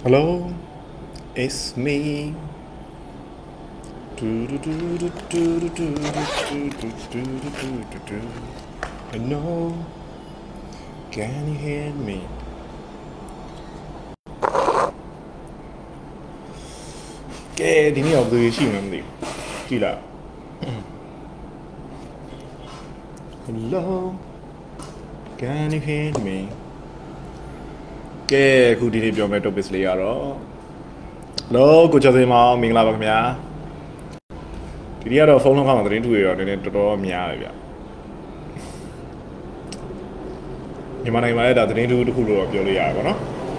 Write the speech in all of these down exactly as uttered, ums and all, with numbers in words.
Hello, it's me. Hello, can you hear me? Okay, this is observation. Hello, can you hear me? Okay, who did you meet up with? Hello, good morning, Mingla Bamia. Did you have a phone call to you or did it draw me out? You might have that into the Hulu of your Yago.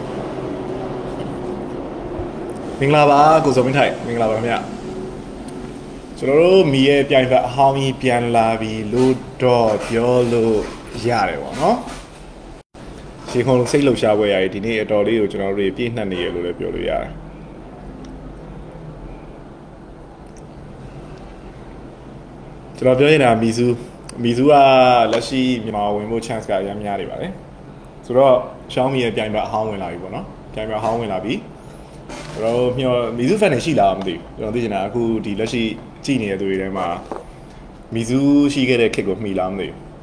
Mingla goes up in tight, Mingla Bamia. So, me a piano, how me piano lavi, loot dog, yolo, yare, no? She can say, look, shall we? I didn't all you to repeat and the yellow of your yard. So, I'm doing a Mizu, Mizua, Lashi, you know, when we chance got young yard, right? So, show me a piano how will I go, no? Piano how will I be? So, you know, Mizu fan she loved you. You know, this is a good Lashi genius to them. Mizu, she get a kick of me, lamb.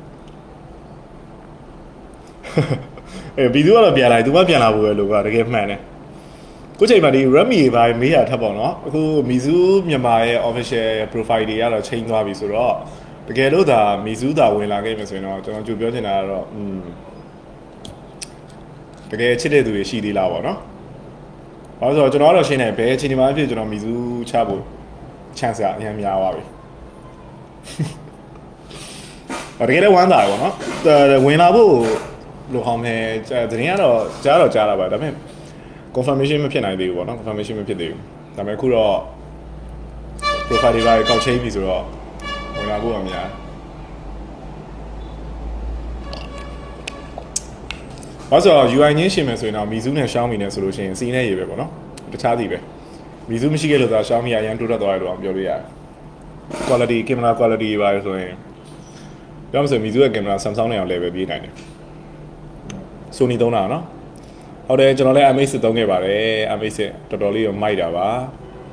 Video of Piana, do what Piana will look at a game man. Good day, buddy. Rummy by me at Tabono, who Mizu, Yamai, official profile the other chain of his raw. The Geruda, Mizuda will like games, you know, don't you build in a. The gay chitted to a shitty lava, no? Also, to not a shine, pay in my vision of Mizu Chabu. Chance at him Yawawi. But get a one die, no? The winner. Look how many Jaro Jaro Jara by the confirmation of Piana, one confirmation of Pidu. The Mercuro provided by Couchavis or when I go on ya. Also, you are in Shimas when our Mizuna Xiaomi solution, seen a year, no? The Chadibe. Mizum Shigel, the Xiaomi, I am to the door of your quality, camera quality by so. Don't say Mizu camera, some sound on level behind it. Sony don't know. How the generally I miss it don't give I miss it totally on my dava.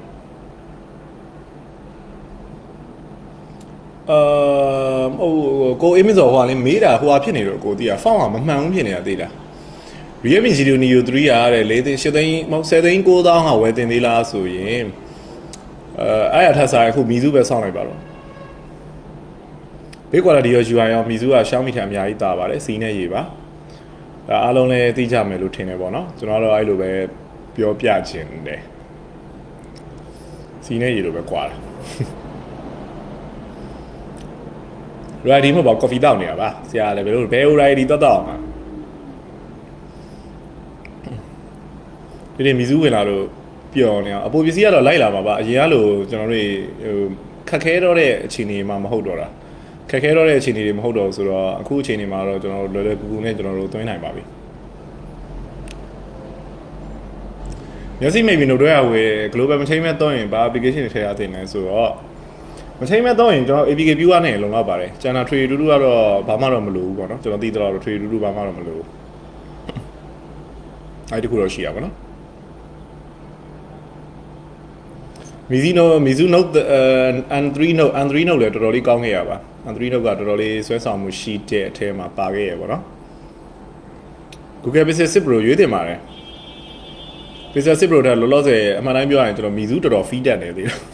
Um, oh, go image of one in Mira who are penny or go dear, found a man penny at data. Really, you need three are a lady, should they say go down a wedding the last way. Uh, I had has I who Mizu was on about. Big quality of you are Mizu, Xiaomi Tamia, Ita, seen a yiva. I only teach me lieutenant, so now I look at pure piachin there. See, you look at qual. Write him about coffee down here, but see, I will pay already the down. Did Mizu and Alo Pionia? A Bobisia Laila, but Yellow generally Kakero Chini Mamma Hodora. Kakero Chini Hodos or a cool Chini Maro, General Lune General twenty-nine Baby. You see, maybe no way global entertainment doing, but application is here. So, entertainment doing, if you give you a name, long about it. China tree to do a Bamaramulu, or not to the other tree to do Bamaramulu. I do Kuroshia, no? Mizino, Mizuno, and Andrino, Andrino literally come here. Andrino got really so some sheet tema page, no? Google is a Sibro, you did marry. This is a Sibro that Loloze, and I'm going to Mizu to feed and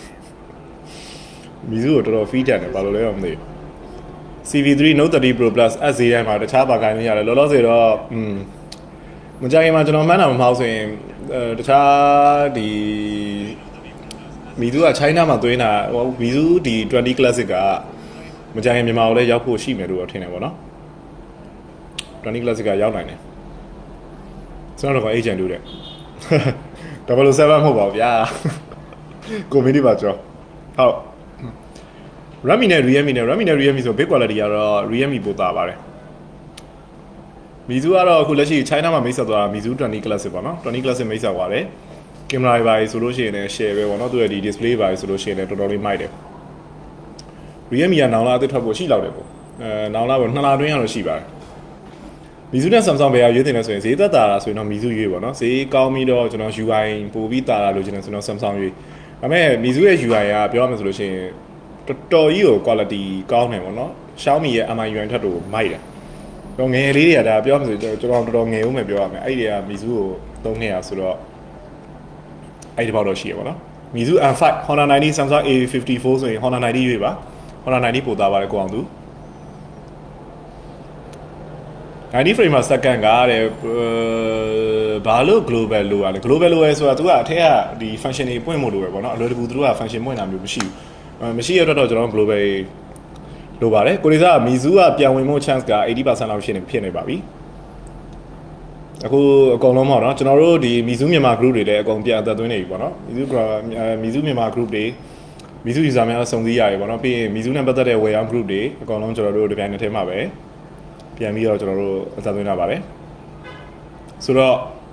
Mizu to feed and Balole. C V three note the Pro Plus as the M at the Chaba kind of Loloze, hm. Mujay Majano Manam house in the Cha the Mizu China Matuina, Mizu the twenty classic. Mujay Mimale Yaku Shimeru or Tenebo. twenty classic outline. It's not of an agent do that. double oh seven mobile, yeah. Go mini bacho. How? Ramina Riamina, Ramina Riam is a big quality or Riami Botavare. Mizuara Kulashi, China Mesa, Mizu twenty classic, twenty classic Mesa Ware. Camera by solution and share one or two display by solution and totally minded. Riamia now the trouble she loved. Now I was not doing a shiba. မီဇူနဲ့ Samsung ပဲရွေးတင်နေဆိုရင်ဈေးသက်သာတာဆိုရင်တော့မီဇူရွေးပေါ့နော်ဈေးကောင်းပြီးတော့ကျွန်တော် ယူ အိုင် ပို့ပြီးတာလာလို့ကျွန်တော်ကျွန်တော် Samsung ရွေးဒါပေမဲ့မီဇူရဲ့ ယူ အိုင် ကပြောရမယ်ဆိုလို့ရှိရင်တော်တော်ကြီးကို quality ကောင်းတယ်ပေါ့နော် Xiaomi ရဲ့ M I ယူ အိုင် ထက်တော့မိုက်တယ်တော့ငယ်လေးတွေကဒါပြောရမယ်ဆိုကျွန်တော်တော်တော်ငယ်ဦးမယ်ပြောရမယ်အဲ့ဒီကမီဇူကိုသုံးနေရဆိုတော့အဲ့ဒီဘောက်တော့ရှိရပါတော့မီဇူ M ไฟว์ Honor ไนน์တီ Samsung A ဖစ်ဖတီဖိုးဆိုရင် Honor ไนน์တီရွေးပါ Honor ไนน์တီပို့သားပါတယ်ကိုအောင်သူninety frame per second ကတဲ့ဘာလို့ global လို့อ่ะ global လို့လဲဆိုတာသူကအထက်ကဒီ function တွေပွင့်ဖို့လိုပဲပေါ့နော်အလွယ်တကူသူတို့က function ပွင့်တာမျိုးမရှိဘူးမရှိရတော့ကျွန်တော် global လိုပါတယ်ကိုရီးယားမီဇူကပြန်ဝင်မှု chance ကeighty percent လောက်ဖြစ်နေဖြစ်နေပါပြီအခုအကုန်လုံးပေါ့နော်ကျွန်တော်တို့ဒီမီဇူမြန်မာ group တွေလည်းအကုန်ပြန်အသက်သွင်းနေပြီပေါ့နော်မီဇူမီဇူမြန်မာ group တွေမီဇူ user များစုံစည်းရတယ်ပေါ့နော်ပြီးရင်မီဇူနဲ့ပတ်သက်တဲ့ web group တွေအကုန်လုံးကျွန်တော်တို့ဒီပိုင်းနဲ့ထဲမှာပဲပြန်ပြီးတော့ကျွန်တော်တို့အသက်သွင်းရပါတယ်ဆိုတော့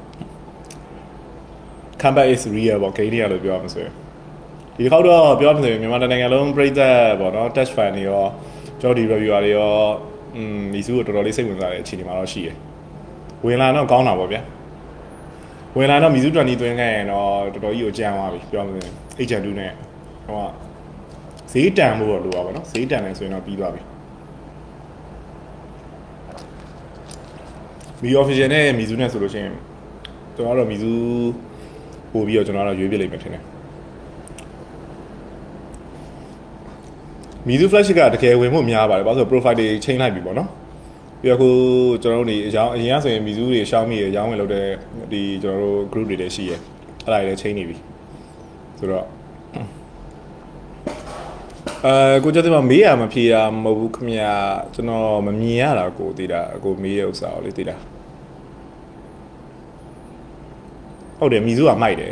comeback is real ပေါ့ဂိမ်းတွေကလို့ပြောရမှာဆိုရင်ဒီတစ်ခေါက်တော့ပြောရမှာဆိုရင်မြန်မာနိုင်ငံလုံးပြည်သက်ပေါ့နော် touch fan တွေရောကျွန်တော်ဒီ reviewer တွေရောอืมမီဇူကိုတော်တော်လေးစိတ်ဝင်စားတဲ့အခြေအနေမှာတော့ရှိတယ်ဝင်လာတော့ကောင်းတာပေါ့ဗျာဝင်လာတော့မီဇူtwentyသွင်းခဲ့ရင်တော့တော်တော်ကြီးကိုကြမ်းသွားပြီပြောရမှာဆိုရင် agent twoနဲ့ဟိုကဈေးတန်ဖို့တော့လိုပါပေါ့နော်ဈေးတန်တယ်ဆိုရင်တော့ပြီးသွားပြီမီ official နဲ့မီဇူနဲ့ဆိုလို့ရှိရင်ကျွန်တော်ကတော့မီဇူပို့ပြီးတော့ကျွန်တော်ကတော့ရွေးပြလိုက်မှထင်တယ်မီဇူ flash ကတကယ်ဝင်မှုများပါတယ်ဘာလို့ဆို profile တွေချိန်လိုက်ပြီပေါ့နော်ပြီးတော့ခုကျွန်တော်တို့ဒီအရောင်းအရင်ကဆိုရင်မီဇူတွေ Xiaomi တွေအရောင်းဝင်လုပ်တဲ့ဒီကျွန်တော်တို့ group တွေလည်းရှိရဲအဲ့ဒါတွေလည်းချိန်နေပြီဆိုတော့အဲကိုကြတဲ့မှာမေးရမဖြေတာမဟုတ်ဘူးခင်ဗျာကျွန်တော်မမြင်ရတာကိုသိတာကိုမေးတဲ့ဥစ္စာကိုလေသိတာဟုတ်တယ်မီဇူကမိုက်တယ်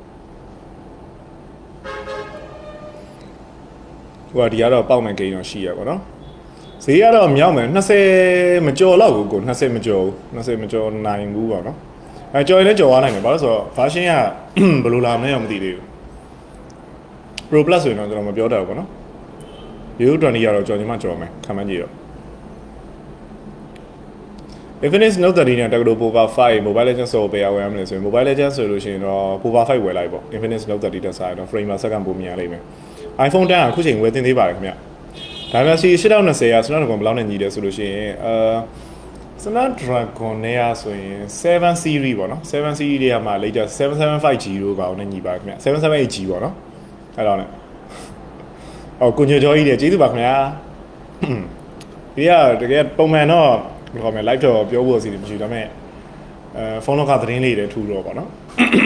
ဟိုကဒီကတော့ပေါက်မှန်ဂိမ်းတော့ရှိရပါတော့ဈေးကတော့မြောက်မယ်twentyမကျော်တော့ဘူးကိုtwentyမကျော်ဘူးtwentyမကျော်နိုင်ဘူးပေါ့နော်အဲကျော်ရင်လည်းကျော်သွားနိုင်တယ်ဘာလို့ဆိုတော့ version ကဘယ်လိုလာမလဲတော့မသိသေးဘူး Pro Plus ဆိုရင်တော့ကျွန်တော်မပြောတတ်ဘူးပေါ့နော်U twentyကတော့ကြော်ညီမကြော်မယ်ခံမှန်းကြည့်တော့ Infinix Note thirtyနဲ့ Tecno Pova five Mobile Legends ဆိုပေးရဝင်ရမယ်ဆိုရင် Mobile Legends ဆိုလို့ရှိရင်တော့ Pova five ဝယ်လိုက်ပေါ့ Infinix Note thirty တက်စားတော့ frame per second ပိုမြင်ရလိမ့်မယ် iPhone ten အခုချိန်ဝယ်သင့်သေးပါတယ်ခင်ဗျဒါပေမဲ့ eight thousand twentyက Snapdragon ဘယ်လောက်နဲ့ညီတယ်ဆိုလို့ရှိရင်အာ Snapdragon နဲ့ရဆိုရင်seven series ပေါ့နော်seven series တွေကမှ latest seven seventy-five G လို့ကောင်နဲ့ညီပါတယ်ခင်ဗျseven seventy-eight G ပေါ့နော်အဲ့တော့ ਨੇ အော်ကိုညိုကျော်ကြီးတွေကျေးဇူးပါခင်ဗျာဒီကတကယ်ပုံမှန်တော့ဘယ်လိုခေါ်မလဲ live တော့ပြောဖို့အစီအစဉ်မရှိဘူးဒါပေမဲ့အဲဖုန်းလောကသတင်းလေးတွေထူတော့ပေါ့နော်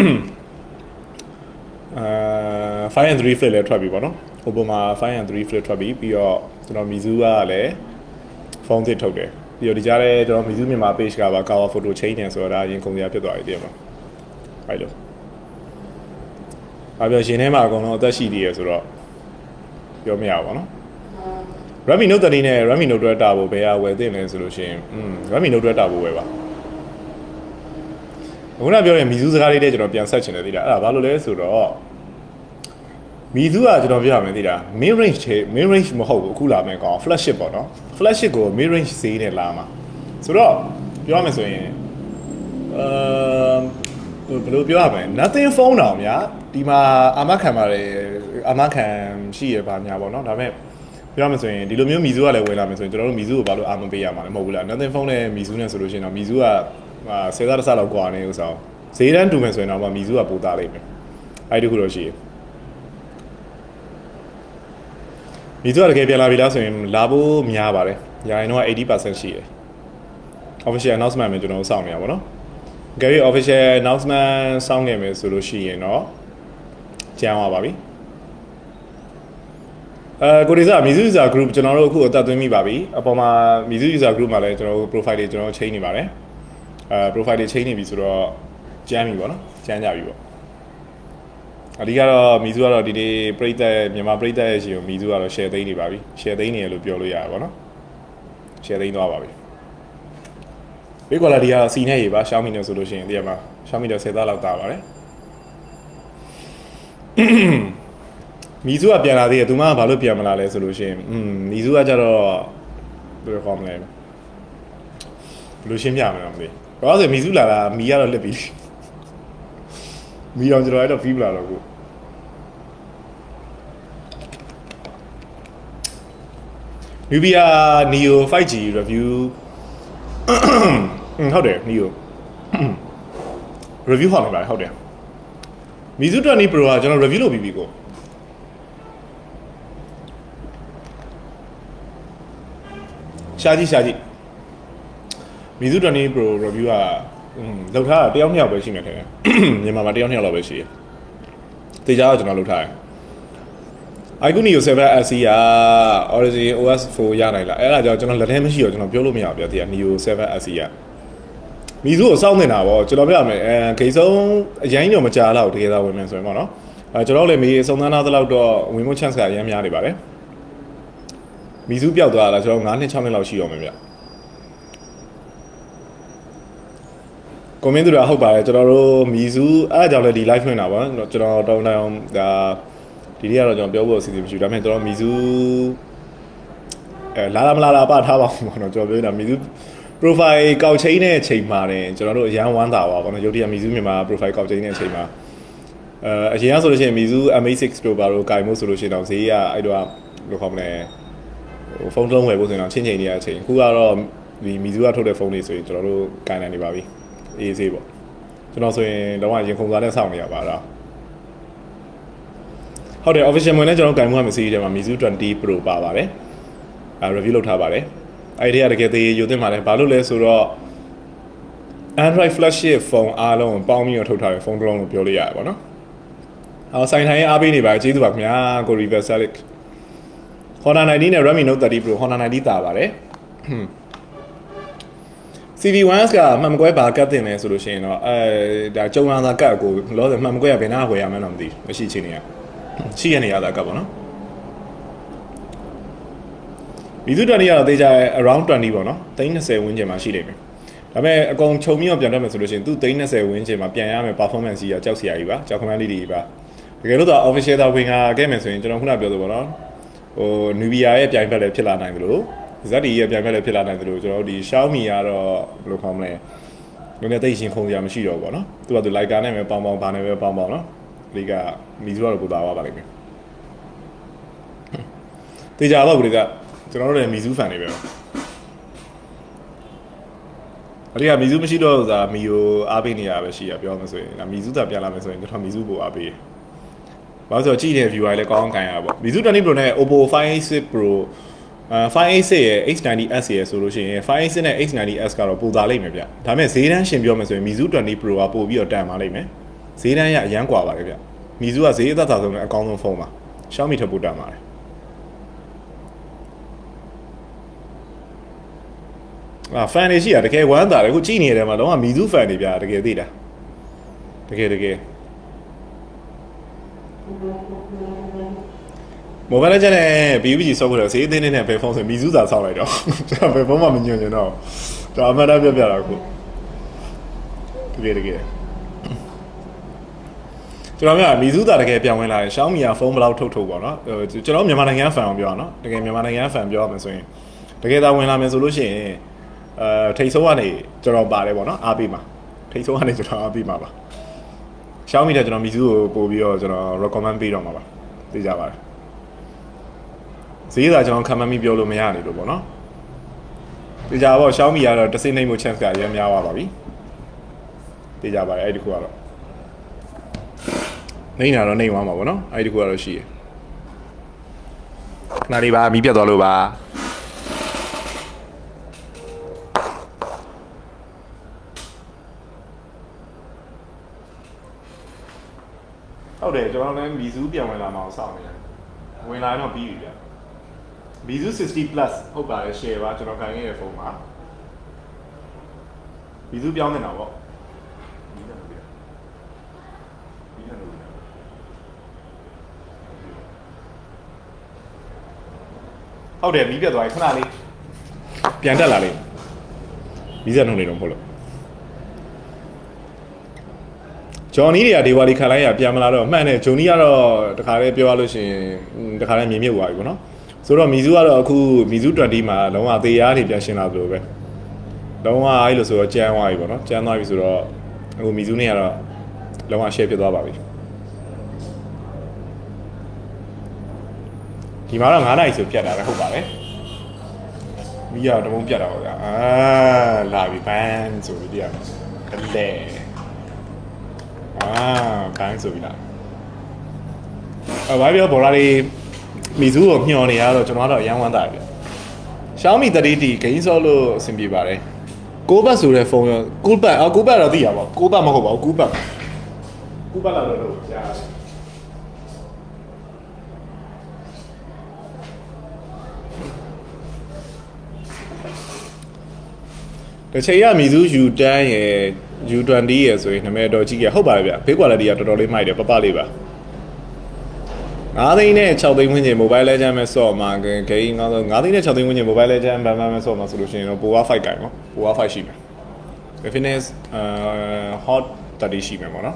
အဲ five and three flip လည်းထွက်ပြီပေါ့နော်ဟိုပုံမှာ five and three flip ထွက်ပြီပြီးတော့ကျွန်တော် Mizu ကလည်းဖုန်းသစ်ထုတ်တယ်ပြီးတော့ဒီကြားထဲကျွန်တော် Mizu မြန်မာ page ကပါ cover photo change နေဆိုတော့ဒါအရင်ကုန်စရာဖြစ်သွားပြီတည်းမှာအဲ့လိုအပြောရှင်ထဲမှာအကုန်လုံးအသက်ရှိသေးရဆိုတော့ပြောမရဘူးပေါ့နော် Redmi Note thirtyနဲ့ Redmi Note twelve Turbo ဘယ်ဟာဝယ်သင့်လဲဆိုလို့ရှိရင်อืม Redmi Note twelve Turbo ဝယ်ပါခုနပြောရင် Mizu စကားလေးတွေကျွန်တော်ပြန်ဆက်ချင်တယ်သိတာအဲ့ဒါဘာလို့လဲဆိုတော့ Mizu ကကျွန်တော်ပြောရမယ်သိတာ mid range ထဲ mid range မဟုတ်ဘူးအခုလာမယ်ကောင် flagship ပေါ့နော် flagship ကို mid range ဈေးနဲ့လာမှာဆိုတော့ပြောရမယ်ဆိုရင်အဲဘယ်လိုပြောရမလဲ nothing phone တောင်ဗျာဒီမှာအာမခံပါတယ်အာမခံရှိရပါညာပေါ့နော်ဒါပေမဲ့ပြောမှဆိုရင်ဒီလိုမျိုး Mizu ကလည်းဝင်လာမယ်ဆိုရင်ကျွန်တော်တို့ Mizu ကိုဘာလို့အာမပေးရမှာလဲမဟုတ်ဘူးလား nothing phone နဲ့ Mizu နဲ့ဆိုလို့ရှိရင်တော့ Mizu ကဆယ်ဆတစ်ဆလောက်ကွာနေဥစားဈေးတန်းတူမယ်ဆိုရင်တော့ Mizu ကပိုသားလိမ့်မယ်အဲ့ဒီခုတော့ရှိရ Mizu ကတကယ်ပြန်လာပြီလားဆိုရင်လာဖို့များပါတယ်ရာရင်တော့ eighty percent ရှိရ official announcement မှာကျွန်တော်စောင့်နေရပါတော့ကြည့် official announcement စောင့်နေမယ်ဆိုလို့ရှိရင်တော့ကျန်သွားပါပြီအဲကိုရီးယား Mizu user group ကျွန်တော်တို့အခုအသက်သွင်းမိပါပြီအပေါ်မှာ Mizu user group မှာလည်းကျွန်တော်တို့ profile တွေကျွန်တော်ချိန်နေပါတယ်အဲ profile တွေချိန်နေပြီဆိုတော့ကျန်းပြီပေါ့နော်ကျန်းကြပြီပေါ့အဓိကတော့ Mizu ကတော့ဒီနေ့ပရိသတ်မြန်မာပရိသတ်ရဲ့ရှင်ကို Mizu ကတော့ share သိမ်းနေပါပြီ share သိမ်းနေရလို့ပြောလို့ရတယ်ပေါ့နော် share သိမ်းသွားပါပြီဘေး quality ကစီနဲ့ရေပါ Xiaomi နဲ့ဆိုလို့ရှိရင်ဒီမှာ Xiaomi တော့tenသားလောက်တာပါတယ်Mizu ကပြန်လာသေးတယ်သူမကဘာလို့ပြန်မလာလဲဆိုလို့ရှိရင်อืม Mizu ကကြတော့ဘယ်လိုခေါ်မလဲလူရှင်းပြမယ်တော့မသိဘာလို့ဆိုမီစုလာတာမီကတော့လက်ပြီးမီအောင်ကျွန်တော်အဲ့တော့ပြီးလာတော့ကိုNubia Neo ไฟว์จี review ဟုတ်တယ် Neo review ဟောနေပါတယ်ဟုတ်တယ် Mizu တwenty ပရို ကကျွန်တော် review လုပ်ပြီးပြီကိုရှာကြည့်ရှာကြည့် Mizu တwenty ပရို review ကလောက်ထားတာတယောက်နှစ်ယောက်ပဲရှိနေတယ်မြန်မာမှာတယောက်နှစ်ယောက်လောက်ပဲရှိတယ်တေချာကကျွန်တော်လောက်ထားတယ်iQOO Neo seven S E က Origin โอ เอส four ရနိုင်လားအဲ့ဒါကြောင့်ကျွန်တော်လက်ထဲမရှိတော့ကျွန်တော်ပြောလို့မရဘူးဗျာဒီက Neo seven S E ကမီဇူကိုစောင့်နေတာပေါ့ကျွန်တော်ပြရမယ်အဲဂိတ်ဆုံးအရင်တော့မကြာတော့တကယ်တော့ဝင်မယ်ဆိုရင်ပေါ့နော်အဲကျွန်တော်လည်းမေးစုံစမ်းသားသလောက်တော့ဝင်ဖို့ chance ကအရင်များနေပါတယ်မီဇူပျောက်သွားတာကျွန်တော်nineနှစ်sixနှစ်လောက်ရှိအောင်မယ်ဗျကွန်မန့်တို့ကဟုတ်ပါတယ်ကျွန်တော်တို့မီဇူအဲ့ဒါကြောင့်လည်းဒီ live ဝင်တာပါကျွန်တော်တောင်းတအောင်ဒါဒီနေ့ကတော့ကျွန်တော်ပြောဖို့အစီအစဉ်မရှိဘူးဒါပေမဲ့ကျွန်တော်မီဇူအဲလာလာမလာလာပါထားပါဦးပေါ့နော်ကျွန်တော်ပြောနေတာမီဇူ profile ကောက်ချိန်တဲ့အချိန်မှာတင်ကျွန်တော်တို့အရန်ဝမ်းသာပါပေါ့နော်ရုပ်တရက်မီဇူမြန်မာ profile ကောက်ချိန်တဲ့အချိန်မှာအဲအရင်ကဆိုလို့ရှိရင်မီဇူ M A six Pro ဘာလို့ကင်မို့ဆိုလို့ရှိရင်တော့ဈေးကအဲ့တော့ဘယ်လိုခေါ်မလဲဟိုဖုန်းလုံးဝယ်ဖို့ဆိုရင်တော့ချင်းချင်းနေရတဲ့အချိန်အခုကတော့ဒီမီဇူကထုတ်တဲ့ဖုန်းတွေဆိုရင်ကျွန်တော်တို့ကင်နိုင်နေပါပြီအေးဆေးပေါ့ကျွန်တော်ဆိုရင်တော့ရင်ခုန်စားနဲ့စောင့်နေရပါတော့ဟုတ်တယ် official ဝင်နဲ့ကျွန်တော်ကင်မှုကမစီးတယ်မှာ Mizu twenty Pro ပါပါတယ်အဲ review လုပ်ထားပါတယ်အဲ့ဒီကတကယ်သေးယူသင့်ပါတယ်ဘာလို့လဲဆိုတော့ Android flagship phone အားလုံးပေါင်းပြီးတော့ထုတ်ထားတဲ့ဖုန်းတစ်လုံးလို့ပြောလို့ရတယ်ပေါ့နော်အော်ဆိုင်ထိုင်အားပေးနေပါကျေးဇူးပါခင်ဗျာကို Riversilic Honor ninetyနဲ့ Redmi Note thirty Pro Honor ninety တာပါတယ် C V one ကမှန်မကွဲပါကတ်တင်လဲဆိုလို့ရှိရင်တော့အဲဒါကြုံလာတာကတ်ကိုလောဆယ်မှန်မကွဲရဘယ်နာဝယ်ရမှန်းတော့မသိဘူးမရှိချင်းနေရရှိရနေရတာကတ်ပေါ့နော်Mizu twentyကတော့တေးကြ around twentyပေါ့နော်thirty twentyဝန်းကျင်မှာရှိနေပြီဒါပေမဲ့အကုန်ခြုံပြီးတော့ပြန်တက်မယ်ဆိုလို့ရှိရင်သူthirty twentyဝန်းကျင်မှာပြန်ရမယ် performance ကြီးကကြောက်စရာကြီးပါကြောက်ခမန်းလေးတွေပါတကယ်လို့တော့ official တော့ဝင်ခဲ့မယ်ဆိုရင်ကျွန်တော်ခုနပြောသလိုပေါ့နော်ဟို Nubia ရဲ့ပြိုင်ဘက်လည်းဖြစ်လာနိုင်တယ်လို့ Z D ရဲ့ပြိုင်ဘက်လည်းဖြစ်လာနိုင်တယ်လို့ကျွန်တော်တို့ဒီ Xiaomi ကတော့ဘယ်လိုခေါ်မလဲနည်းနည်းသိရှင်ခုံစရာမရှိတော့ဘူးပေါ့နော်သူကသူ Leica နဲ့ပဲပေါင်းပေါင်းပါနဲ့ပဲပေါင်းပေါင်းနော်ဒီက Mizu ကတော့ကိုသားသွားပါလိမ့်မယ်တေချာတော့ဒီကကျွန်တော်တို့လည်း Mizu fan တွေပဲအဲ့ဒီက Mizu မရှိတော့ဆိုတာ Mio အားပေးနေရပဲရှိရပြောမှဆိုရင်ဒါ Mizu သာပြန်လာမယ်ဆိုရင်ကျွန်တော် Mizu ပိုအားပေးတယ်ဘာလို့ဆိုတော့ကြည့်နေတဲ့ viewer လည်းကောင်းကောင်းခံရပါပေါ့ Mizu twenty Pro နဲ့ Oppo five eighty-six Pro အဲfive eighty-sixရဲ့ H ninety S ရဲ့ဆိုလို့ရှိရင်five eighty-sixနဲ့ H ninety S ကတော့ပိုသာလိမ့်မယ်ဗျဒါပေမဲ့ဈေးတန်းရှင်ပြောမယ်ဆိုရင် Mizu twenty Pro ကပို့ပြီးတော့တန်ပါလိမ့်မယ်ဈေးတန်းရအရန်กว่าပါတယ်ဗျ Mizu ကဈေးအသက်သာဆုံးနဲ့အကောင်းဆုံးဖုန်းပါ Xiaomi ထပ်ပို့တန်ပါတယ်အာ fan တွေရှိရတကယ်ဝမ်းသာတယ်အခုကြည့်နေရတယ်မှာတော့ Mizu fan တွေဗျာတကယ်သိတာတကယ်တကယ် Mobile Legends နဲ့ P U B G ဆော့ဖို့တော့ဈေးအသေးနဲ့ဘယ်ဖုန်းဆို Mizu သာဆောက်လိုက်တော့ကျွန်တော်ဘယ်ဖုန်းမှမညွှန်ချင်တော့ဒါအမှန်တမ်းပြောပြတာအခုတကယ်တကယ်ကျွန်တော်က Mizu သာတကယ်ပြောင်းဝင်လာတယ် Xiaomi ကဖုန်းဘယ်လောက်ထုတ်ထုတ်ပေါ့နော်ကျွန်တော်မြန်မာနိုင်ငံ fan အောင်ပြောအောင်နော်တကယ်မြန်မာနိုင်ငံ fan ပြောရမယ်ဆိုရင်တကယ်သာဝင်လာမယ်ဆိုလို့ရှိရင်အဲထိတ်ဆုံးကနေကျွန်တော်ပါတယ်ပေါ့နော်အားပေးမှာထိတ်ဆုံးကနေကျွန်တော်အားပေးမှာပါ Xiaomi တဲ့ကျွန်တော် Mizu ကိုပို့ပြီးတော့ကျွန်တော် recommend ပေးတော့မှာပါသိကြပါတယ်ဈေးသာကျွန်တော်ခံမှန်းပြီးပြောလို့မရနိုင်လို့ပေါ့နော်သိကြပါပေါ့ Xiaomi ကတော့တစ်စိမ့်နှိမ့်မှု chance ကအများများသွားပါပြီသိကြပါတယ်အဲ့ဒီခုကတော့နေနေတာတော့နေသွားမှာပေါ့နော်အဲ့ဒီခုကတော့ရှိရခဏလေးပါမီးပြတ်သွားလို့ပါဟုတ်တယ်ကျွန်တော်လည်း Mizu ပြန်ဝင်လာမှအောင်စောင့်နေတယ်ဝင်လာတော့ပြီးပြီဗျ Mizu sixty plus ဟုတ်ပါတယ် share ပါကျွန်တော်ခိုင်းခဲ့တဲ့ဖုန်းပါ Mizu ပြောင်းနေတာပေါ့ဟုတ်တယ်မီးပြတ်သွားပြီခဏလေးပြန်တက်လာလိမ့်မီးစက်နှုတ်နေတော့မဟုတ်လို့ဂျွန်နီတွေကဒေဝါလီခံလိုက်ရပြန်မလာတော့မှန်တယ်ဂျွန်နီကတော့တခါလေးပြောရလို့ရှိရင်တခါလေးမြင်မြုပ်သွားပြီပေါ့နော်ဆိုတော့ Mizu ကတော့အခု Mizu twentyမှာလုံးဝသေးရားနေပြန်ရှင်းလာသလိုပဲလုံးဝအဲ့လိုဆိုတော့ကျန်းသွားပြီပေါ့နော်ကျန်းသွားပြီဆိုတော့အခုမီဇူးနေကတော့လုံးဝ share ဖြစ်သွားပါပြီဒီမှာတော့nineနာရီဆိုပြတ်တာပဲဟုတ်ပါတယ်မီးရတော့တမုံပြတ်တာပေါ့ဗျာအာလာပြီဘန်ဆိုပြီးတရားကလဲအာဘန်ဆိုပြီးလားအဘာပြောဘော်လာလေးမီဇူးကိုမျှော်နေရတော့ကျွန်တော်ကတော့အရန်ဝမ်းသာပြီ Xiaomi thirty T ဂိမ်းဆော့လို့အဆင်ပြေပါတယ်nineဘတ်ဆိုတဲ့ဖုန်းရောnineဘတ်အော်nineဘတ်တော့သိရပါဘူးnineဘတ်မဟုတ်ပါဘူးnineဘတ်nineဘတ်လာတော့ကြားတချေရမီဇူး U ten ရယ် U twenty ရယ်ဆိုရင်နာမည်တော်ကြီးကဟုတ်ပါတယ်ဗျဘေး quality ကတော်တော်လေးမိုက်တယ်ပပလေးပါnineသိန်းနဲ့sixသိန်းဝန်းကျင် Mobile Legend မဲ့ဆော့မှာဂိမ်းငါဆိုnineသိန်းနဲ့sixသိန်းဝန်းကျင် Mobile Legend ဘန်ဘန်မဲ့ဆော့မှာဆိုလို့ရှိရင်တော့ Power five ကိုင်နော် Power five ရှိမယ် Fitness အာ Hot thirty ရှိမယ်ပေါ့နော်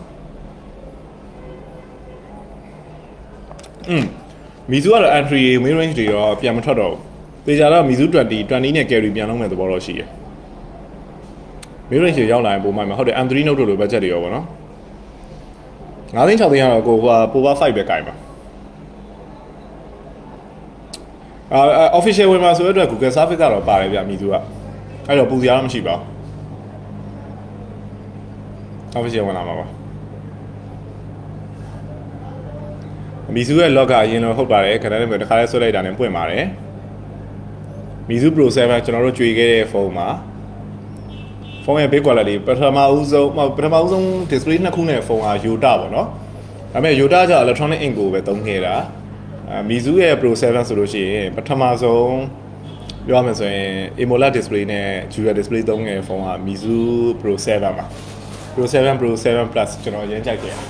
อืมမီဇူးကတော့ entry mid range တွေရောပြန်မထွက်တော့ဘူးတေချာတော့မီဇူးtwenty twentyနဲ့ carry ပြန်လုံးမဲ့သဘောတော့ရှိရယ်mid range တွေရောက်လာရင်ပုံမှန်မှာဟုတ်တယ် M three Note တို့လို budget တွေရောပေါ့နော်nineသိန်းsixသိန်းကတော့ကိုဟို Power five ပဲကိုင်ပါအာ official ဝင်မှာဆိုတော့ Google service ကတော့ပါတယ်ဗျမီဇူးကအဲ့တော့ပူစရာတော့မရှိပါဘူး official ဝင်လာမှာပါမီဇူးရဲ့ log ကအရင်တော့ဟုတ်ပါတယ်ခဏလေးပဲတစ်ခါလေးဆွဲလိုက်တာနဲ့ပွင့်ပါတယ်မီဇူး Pro seven ကျွန်တော်တို့ကြွေခဲ့တဲ့ဖုန်းမှာဖုန်းရဲ့ big quality ပထမဦးဆုံးပထမဦးဆုံး display နှစ်ခုနဲ့ဖုန်းက Yota ပေါ့နော်ဒါပေမဲ့ Yota ကျ electronic ink ကိုပဲသုံးခဲ့တာအဲမီဇူးရဲ့ Pro seven ဆိုလို့ရှိရင်ပထမဆုံးပြောရမယ်ဆိုရင် AMOLED display နဲ့ Dual display သုံးခဲ့တဲ့ဖုန်းကမီဇူး Pro seven ပါ Pro seven Pro seven Plus ကျွန်တော်ရမ်းကြိုက်ခဲ့တယ်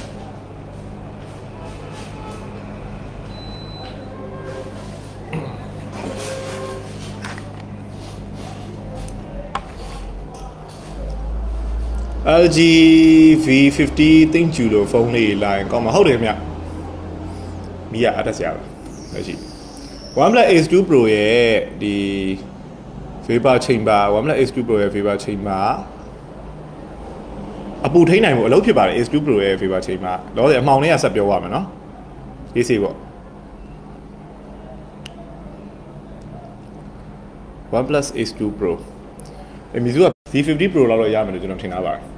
LG V fifty သိန်းကျူလို့ဖုန်းလေးလာရင်ကောင်းမှာဟုတ်တယ်ခင်ဗျမီးရအတက်စရာပဲလက်ရှိ OnePlus Ace two Pro ရဲ့ဒီ Vapor Chamber OnePlus Ace two Pro ရဲ့ Vapor Chamber အပူထိန်းနိုင်ဖို့အလုပ်ဖြစ်ပါတယ် Ace two Pro ရဲ့ Vapor Chamber လောဆယ်အမှောင်လေးကဆက်ပြောရမယ်နော်ရေးစီပေါ့ OnePlus Ace two Pro အမီဇူးက V fifty Pro လောက်တော့ရမယ်လို့ကျွန်တော်ထင်တာပါတယ်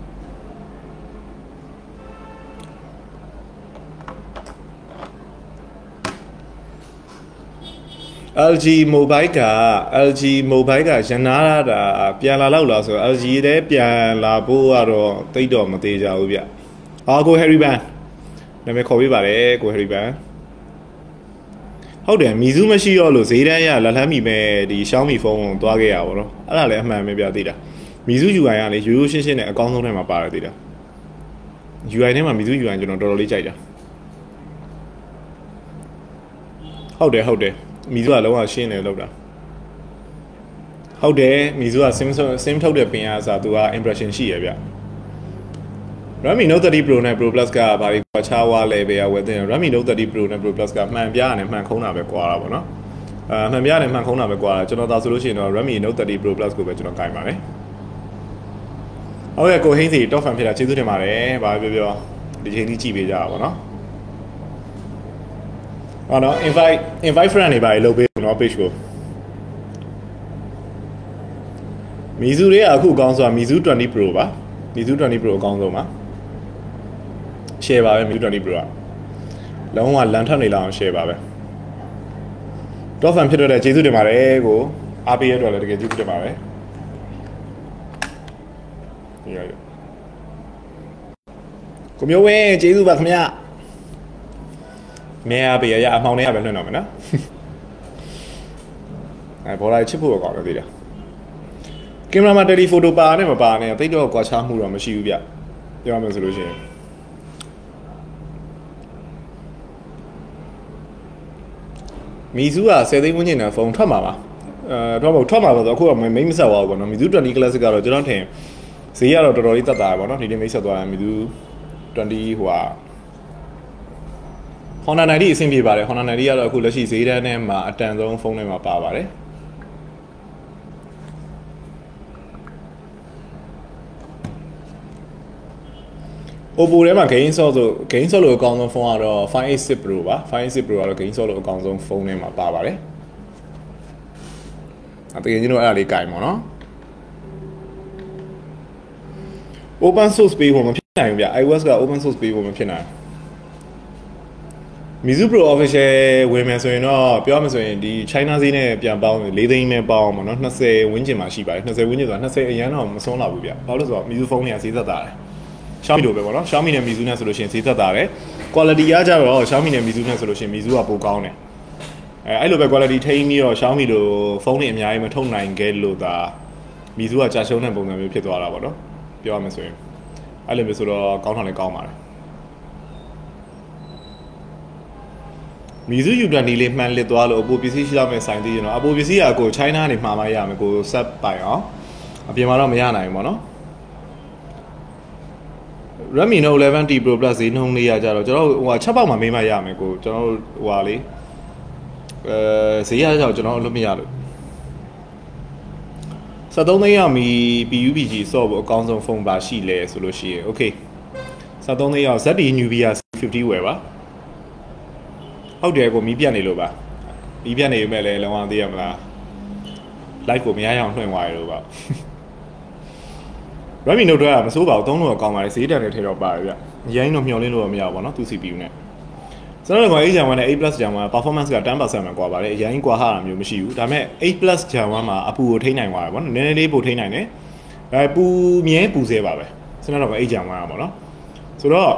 LG Mobile က LG Mobile ကရနာတာပြန်လာလောက်လားဆိုတော့ LG တဲ့ပြန်လာဖို့ကတော့တိတ်တော့မသေးကြဘူးဗျ။အာကို Harry Ban နာမည်ခေါ်ပေးပါတယ်ကို Harry Ban ဟုတ်တယ်မီဇူးမရှိတော့လို့ဈေးတန်းရလက်လှမ်းမိမဲ့ဒီ Xiaomi ဖုန်းကိုသွားခဲ့ရပါတော့။အဲ့ဒါလည်းအမှန်ပဲပြသိတာ။မီဇူး U I ကလေရိုးရိုးရှင်းရှင်းနဲ့အကောင်းဆုံးထဲမှာပါတယ်သိတာ။ U I ထဲမှာမီဇူး U I ကျွန်တော်တော်တော်လေးကြိုက်တာ။ဟုတ်တယ်ဟုတ်တယ်မီဇူးကလုံးဝရှင်းတယ်လောက်တာဟုတ်တယ်မီဇူးက sim sim ထုတ်တဲ့ပင်အားစားသူက impression ရှိရဗျ Redmi Note thirty Pro နဲ့ Pro Plus ကဘာတွေကွာခြားွားလဲပဲဝယ်တဲ့ Redmi Note thirty Pro နဲ့ Pro Plus ကမှန်ပြရတယ်မှန်ခုံးတာပဲကွာတာပေါ့နော်အာမှန်ပြရတယ်မှန်ခုံးတာပဲကွာတာကျွန်တော်သာဆိုလို့ရှိရင်တော့ Redmi Note thirty Pro Plus ကိုပဲကျွန်တော်ကင်ပါတယ်ဟုတ်ရဲ့ကိုဟင်းစီ top fan ဖြစ်တာကျေးဇူးတင်ပါတယ်ဘာပြောပြောဒီချိန်ကြီးကြည့်ပေးကြတာပေါ့နော်ဟောနော် invite invite friend တွေပါလေလုပ်ပေးနော် page ကိုမီဇူးလေးအခုအကောင်းဆုံးမီဇူးtwenty Pro ပါမီဇူးtwenty Pro အကောင်းဆုံးပါ share ပါပဲမီဇူးtwenty Pro ကလုံးဝလန်ထပ်နေလောက်အောင် share ပါပဲ top fan ဖြစ်တဲ့ကျေးဇူးတင်ပါတယ်ကိုအားပေးရတော့လည်းတကယ်ကျေးဇူးတင်ပါတယ်ရရကိုမျိုးဝင်းကျေးဇူးပါခင်ဗျာမဲအားပေးရရအမှောင်ထဲကပဲလွှင့်တော့မယ်နော်အဲဘော်လာချစ်ဖို့ကောင်းတယ်သိတယ်ကင်မရာမှာတယ်လီဖိုတိုပါနဲ့မပါနဲ့တိတ်တော့ကွာခြားမှုတော့မရှိဘူးဗျပြောရမယ်ဆိုလို့ရှိရင်မီဇူးကtenသိန်းဝန်းကျင်နဲ့ဖုန်းထွက်မှာပါအဲတော့မဟုတ်ထွက်မှာပါဆိုအခုကမိမ့်မဆက်သွားဘူးပေါ့နော်မီဇူးtwenty classic ကတော့ကျွန်တော်ထင်ဈေးကတော့တော်တော်လေးတက်တာပေါ့နော်ဒီနေ့မိတ်ဆက်သွားတယ်မီဇူးtwentyဟိုဟာHonor ninety အဆင်ပြေပါတယ် Honor ninety ကတော့အခုလက်ရှိဈေးတန်းထဲမှာအတန်ဆုံးဖုန်းတွေမှာပါပါတယ် Oppo ထဲမှာ gain source ဆို gain source လို့အကောင်းဆုံးဖုန်းကတော့ five eight six Pro ပါ five eight six Pro ကတော့ gain source လို့အကောင်းဆုံးဖုန်းထဲမှာပါပါတယ်အတကယ်ကြီးတော့အဲ့ဒါလေးကြိုင်ပါတော့ open source ပေးဖို့မဖြစ်နိုင်ဘူးဗျ iOS က open source ပေးဖို့မဖြစ်နိုင် Mizu Pro official ဝင်မယ်ဆိုရင်တော့ပြောရမယ်ဆိုရင်ဒီ China ဈေးနဲ့ပြန်ပေါင်း fourသိန်းနဲ့ပေါင်းပါတော့twentyဝန်းကျင်မှာရှိပါတယ်twentyဝန်းကျင်ဆိုတာtwentyအရန်တော့မစွန်းလာဘူးဗျဘာလို့လဲဆိုတော့ Mizu ဖုန်းတွေကဈေးသက်သာတယ် Xiaomi လိုပဲပေါ့နော် Xiaomi နဲ့ Mizu နဲ့ဆိုလို့ရှိရင်ဈေးသက်သာတယ် quality ရကြတော့ Xiaomi နဲ့ Mizu နဲ့ဆိုလို့ရှိရင် Mizu ကပိုကောင်းတယ်အဲအဲ့လိုပဲ quality ထိန်းပြီးတော့ Xiaomi လိုဖုန်းတွေအများကြီးမထုတ်နိုင်ခဲ့လို့ဒါ Mizu ကကြာရှုံးတဲ့ပုံစံမျိုးဖြစ်သွားတာပေါ့နော်ပြောရမယ်ဆိုရင်အဲ့လိုမျိုးဆိုတော့ကောင်းထောင်လည်းကောင်းပါတယ် Mizu U twenty လေးမှန်လစ်သွားလို့ Oppo ပစ္စည်းရှိတော့မယ်ဆိုင်သေးရင်တော့ Oppo ပစ္စည်းကကို China နေမှာမရမယ်ကို set ပိုင်အောင်အပြင်မှာတော့မရနိုင်ဘူးပေါ့နော် Redmi Note eleven T Pro Plus ဈေးနှုန်းလေးရကြတော့ကျွန်တော်ဟိုဟာချက်ပေါက်မှာမေးမှရမယ်ကိုကျွန်တော်ဟိုဟာလေးအဲဈေးရကြတော့ကျွန်တော်အလုပ်မရလို့ thirteenသိန်းရမီ P U B G ဆော့ဖို့အကောင်းဆုံးဖုန်းပါရှိလဲဆိုလို့ရှိရင် okay thirteenသိန်းရ Z T Nubia C fifty ဝယ်ပါဟုတ်တယ်ကိုမီးပြတ်နေလို့ပါမီးပြတ်နေပေမဲ့လည်းလောအောင်သိရမလား live ကိုမရရအောင်နှွှင့်သွားရလို့ပါ Redmi Note ကမစိုးပါဘူးသုံးလို့ကောင်းပါလေဈေးတန်တွေထဲတော့ပါတယ်ဗျအရင်တော့မျှော်လင့်လို့မရဘူးပေါ့နော်သူ C P U နဲ့ကျွန်တော်တို့က eight Gen one နဲ့ eight Plus Gen one performance ကten percent ပဲကွာပါတယ်အရင်ကွာဟာတာမျိုးမရှိဘူးဒါပေမဲ့ eight Plus Gen one မှာအပူကိုထိန်းနိုင်သွားတယ်ပေါ့နော်နည်းနည်းလေးပိုထိန်းနိုင်တယ်အဲပူမြဲပူဆဲပါပဲကျွန်တော်တို့က eight Gen one อ่ะပေါ့နော်ဆိုတော့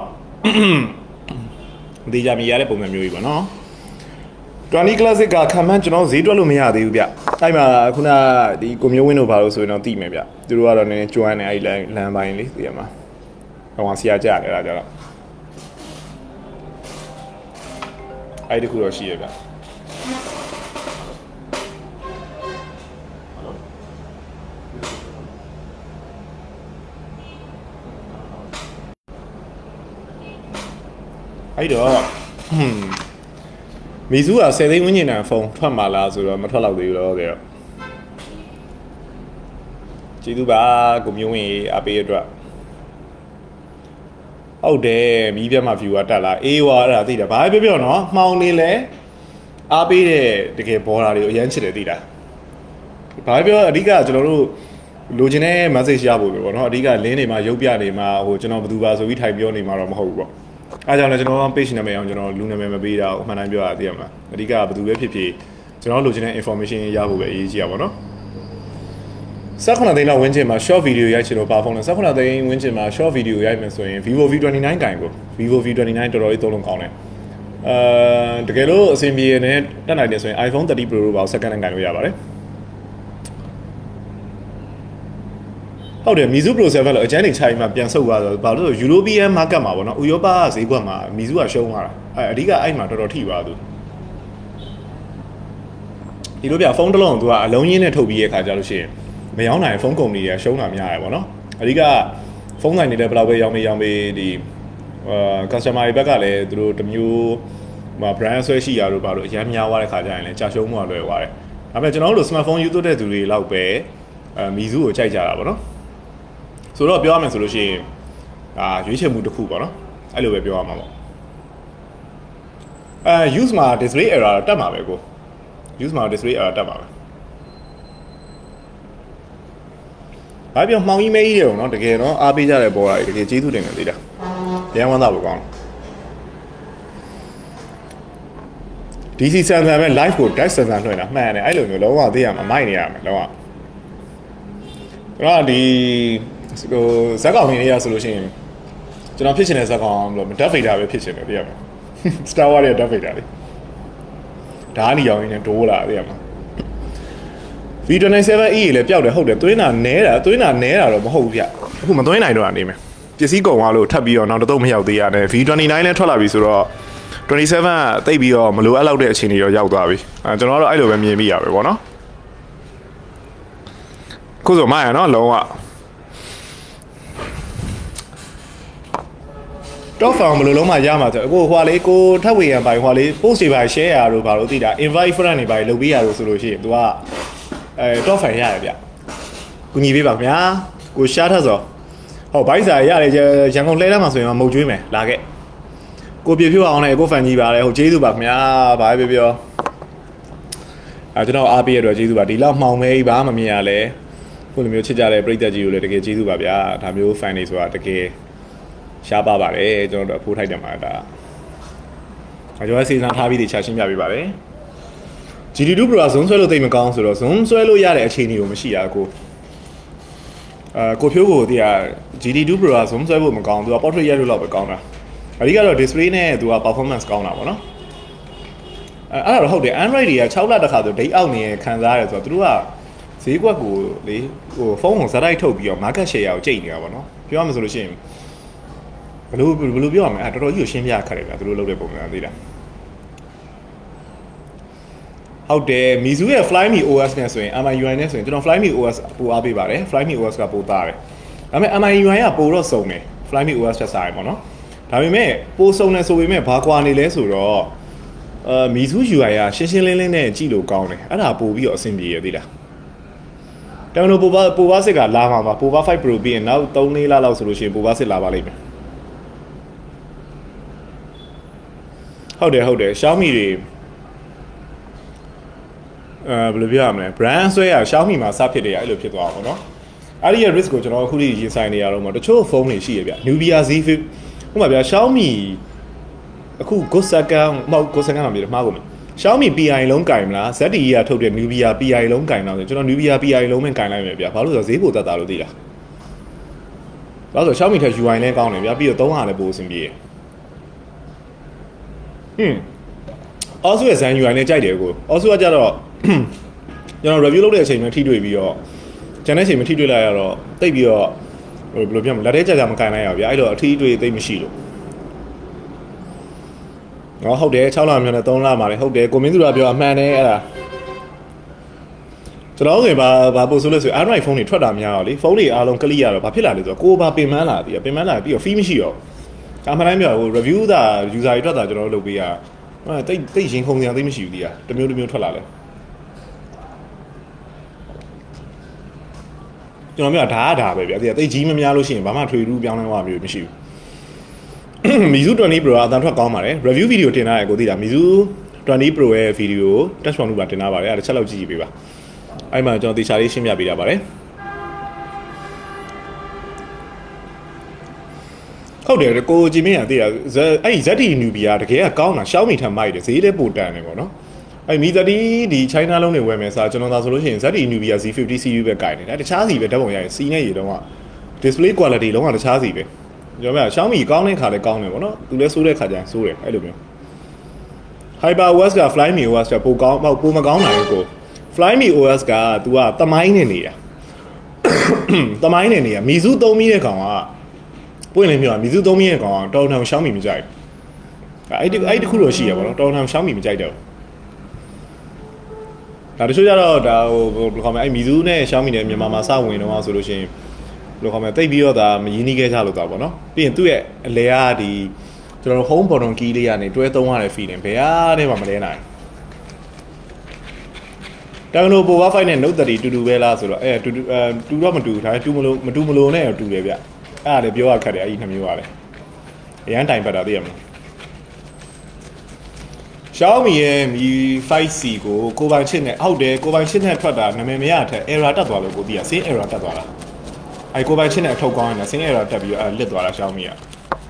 ဒီကြမြည်ရတဲ့ပုံစံမျိုးကြီးပေါ့နော် twenty Classic ကခံမှန်းကျွန်တော်ဈေးတွက်လို့မရသေးဘူးဗျအဲ့မှာခုနဒီကိုမျိုးဝင်းတို့ဘာလို့ဆိုရင်တော့သိမယ်ဗျသူတို့ကတော့နည်းနည်းကျွမ်းနေအဲ့ဒီလမ်းပိုင်းလေးသိရမှာဟိုကဆရာကြတယ်အဲ့ဒါကြတော့အဲ့ဒီခုတော့ရှိရဗျအဲ့တော့ဟွန်းMizu ကtenသိန်းဝန်းကျင်တန်ဖုန်းထွက်မှာလားဆိုတော့မထွက်တော့သေးဘူးတော့တဲ့ကျေးဇူးပါကိုမျိုးဝင်အားပေးရအတွက်ဟုတ်တယ်မီးပြတ်မှာ view ကတက်လာအေးဝါအဲ့ဒါသိတာဘာပဲပြောပြောနော်မှောင်နေလဲအားပေးတဲ့တကယ်ဘောတာတွေကိုအရန်ချစ်တယ်သိတာဘာပဲပြောအဓိကကျွန်တော်တို့လိုချင်တဲ့ message ရဖို့ပဲပေါ့နော်အဓိက link တွေမှာရုပ်ပြနေမှာဟိုကျွန်တော်ဘယ်သူပါဆိုပြီးထိုင်ပြောနေမှာတော့မဟုတ်ဘူးပေါ့အားကြောင့်လည်းကျွန်တော် page နာမည်အောင်ကျွန်တော်လူနာမည်မပေးတာအမှန်တမ်းပြောရသိရမလားအဓိကဘယ်သူပဲဖြစ်ဖြစ်ကျွန်တော်လိုချင်တဲ့ information ရဖို့ပဲအရေးကြီးရပါတော့sevenသိန်းလောက်ဝန်းကျင်မှာ short video ရိုက်ချင်လို့ပါဖုန်းလဲsevenသိန်းဝန်းကျင်မှာ short video ရိုက်မယ်ဆိုရင် Vivo V twenty-nine ကင်ကို Vivo V twenty-nine တော်တော်လေးသုံးလုံးကောင်းတယ်အဲတကယ်လို့အဆင်ပြေနေတက်နိုင်တယ်ဆိုရင် iPhone thirty Pro လို့ပါ second hand ကင်လို့ရပါတယ်ဟုတ်တယ် Mizu Pro seven လို့အကျန်းနေချိုင်မှာပြန်ဆုတ်သွားဆိုဘာလို့လဲ European market မှာပေါ့နော်ဥရောပဈေးကွက်မှာ Mizu ကရှုံးသွားတာအဲအဓိကအဲ့မှာတော်တော်ထိသွားသူဒီလိုပြဖုန်းတစ်လုံးကသူကအလုံးရင်းနဲ့ထုတ်ပြီးရခါကြလို့ရှိရင်မရောင်းနိုင်ဖုန်းကုမ္ပဏီတွေကရှုံးတာများရပေါ့နော်အဓိကဖုန်းဆိုင်တွေလည်းဘယ်လောက်ပဲရောင်းမေးရောင်းမေးဒီအာ customer တွေဘက်ကလည်းသူတို့တမျိုးဟို brand ဆွဲရှိရလို့ပါလို့အများများသွားတဲ့ခါကြရင်လည်းကြာရှုံးမှုလွယ်သွားတယ်ဒါပေမဲ့ကျွန်တော်တို့ smartphone use လုပ်တဲ့သူတွေလောက်ပဲအဲ Mizu ကိုကြိုက်ကြတာပေါ့နော်ဆိုတော့ပြောရမယ်ဆိုလို့ရှိရင်အာရွေးချယ်မှုတစ်ခုပေါ့နော်အဲ့လိုပဲပြောရမှာပေါ့အဲ use မှာ display error တက်မှာပဲကို use မှာ display error တက်မှာပဲဘာပြောမှောင်ကြီးမဲကြီးတယ်နော်တကယ်တော့အားပေးကြတဲ့ပေါ်တာတကယ်ကျေးဇူးတင်တယ်သေးတာရန်ဝမ်းသာဖို့ကောင်း D C sensor ပဲ live ကို dash sensor လွှင့်တာမှန်တယ်အဲ့လိုမျိုးလုံးဝသိရမှာမိုက်နေရမယ်လုံးဝအဲ့တော့ဒီဟိုဇက်ကောင်ကြီးရဆိုလို့ရှိရင်ကျွန်တော်ဖြစ်ချင်တဲ့ဇက်ကောင်လို့ Darth Vader ပဲဖြစ်ချင်တယ်သိရမှာ Star Wars ရဲ့ Darth Vader လေဓာတ်နီရောင်ရင်းနဲ့ဒိုးလာသိရမှာV twenty-seven E လည်းပျောက်တယ်ဟုတ်တယ်သွင်းတာနဲတာသွင်းတာနဲတာတော့မဟုတ်ဘူးဗျအခုမသွင်းနိုင်တော့အနေမယ်ပစ္စည်းကုန်သွားလို့ထပ်ပြီးတော့နောက်တော့မရောက်သေးရတယ် V twenty-nine လည်းထွက်လာပြီဆိုတော့twenty-sevenကတိတ်ပြီးတော့မလိုအပ်လောက်တဲ့အခြေအနေတော့ရောက်သွားပြီအဲကျွန်တော်တို့အဲ့လိုပဲမြင်မိရပဲပေါ့နော်ခုဆိုမှရနော်လုံးဝတော့ဖောင်ဘယ်လိုလုံးမှရမှာဆိုအခုဟွာလေးကိုထပ်ဝေရန်ပိုင်ဟွာလေး post တွေပါ share ရတော့ဘာလို့သိတာ invite friend တွေပါလုပ်ပေးရလို့ဆိုလို့ရှိရင် तू ကအဲတော့ဖိုင်ရတယ်ဗျကူညီပေးပါခင်ဗျာကိုရှားထက်စောဟောဘိုက်စာရတယ်ရန်ကုန်လဲလာမှာဆိုရင်မုတ်ကျွေးမယ်လာခဲ့ကိုပြပြအောင်လည်းကိုဖန်ကြီးပါလေဟိုကျေးဇူးပါခင်ဗျာဘာပဲပြောအဲကျွန်တော်အားပေးရတော့ကျေးဇူးပါဒီလောက်မှောင်မဲကြီးဘာမှမမြင်ရလဲခုလိုမျိုးချစ်ကြတဲ့ပရိသတ်ကြီးကိုလည်းတကယ်ကျေးဇူးပါဗျာဒါမျိုး fan တွေဆိုတာတကယ်ရှားပါပါတယ်ကျွန်တော်တို့အဖိုးထိုက်တယ်မှာဒါအကျော်စေးစားထားပြီးတခြားရှင်းပြပေးပါတယ် ဂျီ တီ တူ Pro ဇုံဆွဲလို့တိတ်မကောင်းဆိုတော့ဇုံဆွဲလို့ရတဲ့အခြေအနေကိုမရှိရကိုအာကိုဖြိုးကိုတည်းက ဂျီ တီ တူ Pro ဇုံဆွဲဖို့မကောင်းသူက portrait ရလို့တော့ပဲကောင်းတာအဓိကတော့ display နဲ့သူက performance ကောင်းတာပေါ့နော်အဲအဲ့ဒါတော့ဟုတ်တယ် Android တွေက၆လတစ်ခါဆို date out နေခံစားရတယ်ဆိုတော့သူတို့ကဈေးကွက်ကိုလေဟိုဖုန်းကိုဇာတ်တိုက်ထုတ်ပြီးတော့ market share ကိုကြိတ်နေတာပေါ့နော်ပြောရမှာဆိုလို့ရှိရင်ဘယ်လိုဘယ်လိုပြောရမလဲအဲတော်တော်ကြီးကိုရှင်းပြခက်တယ်ဗျာသူတို့လုပ်တဲ့ပုံစံသိလားဟုတ်တယ် Mizu ရဲ့ Flyme โอ เอส နဲ့ဆိုရင် M I U I နဲ့ဆိုရင်ကျွန်တော် Flyme โอ เอส ပိုအားပေးပါတယ် Flyme โอ เอส ကပိုသားတယ်ဒါပေမဲ့ M I U I ကပိုတော့စုံတယ် Flyme โอ เอส ထက်စားရပေါ့နော်ဒါပေမဲ့ပိုစုံတယ်ဆိုပေမဲ့ဘာကွာနေလဲဆိုတော့အာ Mizu ယူ ไอ ကရှင်းရှင်းလင်းလင်းနဲ့ကြည့်လို့ကောင်းတယ်အဲ့ဒါပိုပြီးတော့အဆင်ပြေရသေးလားတောင်တို့ပိုပါပိုပါစစ်ကလာမှာပါပိုပါfive Pro ပြီးရင်နောက်သုံးလေးလလောက်ဆိုလို့ရှိရင်ပိုပါစစ်လာပါလိမ့်မယ်ဟုတ်တယ်ဟုတ်တယ် Xiaomi တွေအဲဘယ်လိုပြောရမလဲ brand ဆွဲရ Xiaomi မှာစဖြစ်တယ်အဲ့လိုဖြစ်သွားအောင်ပေါ့နော်အဲ့ဒီရဲ့ risk ကိုကျွန်တော်အခုထိရင်ဆိုင်နေရတော့မှတချို့ဖုန်းတွေရှိရဗျ Nubia Z Flip ဥပမာဗျာ Xiaomi အခု Good Second မဟုတ် Good Second မှာပြတယ်မှားကုန်ပြီ Xiaomi P I လုံးကင်မလား Z T E ကထုတ်တဲ့ Nubia P I လုံးကင်တော့ဆိုကျွန်တော် Nubia P I လုံးပဲကင်လိုက်မယ်ဗျာဘာလို့ဆိုတော့ဈေးပိုတက်တာလို့သိလားဒါဆို Xiaomi ထက် U I လည်းကောင်းတယ်ဗျာပြီးတော့သုံးဟာလည်းပိုအဆင်ပြေတယ်ဟွန်း Osu ရဲ့ Zen U I နဲ့ကြိုက်တယ်ကို Osu ကကြတော့ကျွန်တော် review လုပ်တဲ့အချိန်မှာထိတွေ့ပြီးတော့ကျန်တဲ့အချိန်မှာထိတွေ့လိုက်ရတော့တိတ်ပြီးတော့ဟိုဘယ်လိုပြောမလဲလက်ထဲကြာကြာမကင်လိုက်ရဗျာအဲ့တော့အထီးတွေ့တိတ်မရှိလို့ငါဟုတ်တယ်၆လမြောက်နဲ့၃လမှာလေဟုတ်တယ်ကိုမင်းသူကပြောအမှန်တယ်အဲ့ဒါကျွန်တော်ဆိုဘာဘာပို့ဆိုလို့ဆို Android ဖုန်းတွေထွက်တာများတော့လေဖုန်းတွေအားလုံးကလီရတော့ဘာဖြစ်လာလဲဆိုတော့ကိုဘာပင်မန်းလာပြီပင်မန်းလာပြီးတော့ fee မရှိတော့အမှန်တိုင်းပြောဟို review သာ user တွေထွက်တာကျွန်တော်တို့လုပ်ပေးရအဲ့တိတ်တိတ်ရင်ခုန်စရာသိမရှိဘူးဒီကတမျိုးတမျိုးထွက်လာလဲကျွန်တော်ပြောဒါကဒါပဲဗျာဒီကတိတ်ကြီးမများလို့ရှိရင်ဘာမှထွေထူးပြောင်းလဲသွားမျိုးမရှိဘူး Mizu twenty Pro အတန်ထွက်ကောင်းပါတယ် review video တင်ထားရကိုသိတာ Mizu twenty Pro ရဲ့ video ကို touch point လို့ပါတင်ထားပါတယ်အဲ့ဒါတစ်ချက်လောက်ကြည့်ကြည့်ပေးပါအဲ့မှာကျွန်တော်တေချာလေးရှင်းပြပေးတာပါတယ်ဟုတ်တယ်ကိုကြည့်မင်းရသိတာအဲ့ဒီ Z T E Nubia တကယ်ကကောင်းတာ Xiaomi ထံမိုက်တယ်ဈေးလည်းပိုတန်တယ်ပေါ့နော်အဲ့ Mi thirty ဒီ China လုံးတွေဝယ်မယ်ဆိုတော့ကျွန်တော်သာဆိုလို့ရှိရင် Z T E Nubia Z fifty C U ပဲကင်တယ်ဒါတခြားစီပဲဓာတ်ပုံရရင် C နဲ့ရေတော့က display quality လုံးဝတခြားစီပဲကျွန်တော်ပြော Xiaomi ကောင်းတဲ့ခါလည်းကောင်းတယ်ပေါ့နော်သူလည်းစိုးတဲ့ခါကျရင်စိုးတယ်အဲ့လိုမျိုး HyperOS က Flyme O S ကပိုကောင်းပိုမကောင်းနိုင်ဘူးကို Flyme O S က तू ကတမိုင်းနေနေတာတမိုင်းနေနေတာ Mizu သုံးမိတဲ့ကောင်ကပွင့်လင်းပြော Mizu သုံးမိတဲ့ကောင်ကတော်တော် Xiaomi မကြိုက်အဲ့ဒီအဲ့ဒီခုလို့ရှိရပါတော့တော်တော် Xiaomi မကြိုက်တော့ဒါတချို့ကျတော့ဒါဟိုဘယ်လိုခေါ်မလဲအဲ့ Mizu နဲ့ Xiaomi နဲ့မြန်မာမှာစဝင်တော့ဆိုလို့ရှိရင်ဘယ်လိုခေါ်မလဲတိတ်ပြီးတော့ဒါမရင်းနှီးခဲ့ကြလို့တော့ဗောနော်ပြီးရင်သူ့ရဲ့အလဲကဒီကျွန်တော် home button key လေးကနေတွဲသုံးရတဲ့ feeling ဘယ်အားနဲ့မှမလဲနိုင်တောင်လို့ပိုဝါဖိုင်နဲ့ Note thirty တူတူပဲလားဆိုတော့အဲတူတူအဲတူတော့မတူဒါတူမလို့မတူမလို့နဲ့တူတယ်ဗျအဲ့ဒါလည်းပြောရခက်တယ်အဲ့ဒီနှမျိုးကလည်းအရန်တိုင်ပတ်တာသိရမလား Xiaomi ရဲ့ Mi five C ကိုကိုပိုင်ချစ်နဲ့ဟုတ်တယ်ကိုပိုင်ချစ်နဲ့ထွက်တာနာမည်မရတဲ့ error တက်သွားလို့ကိုသိရ same error တက်သွားတာအဲ့ကိုပိုင်ချစ်နဲ့အထုတ်ကောင်းနေတာ same error တက်ပြီးအဲ့လစ်သွားတာ Xiaomi က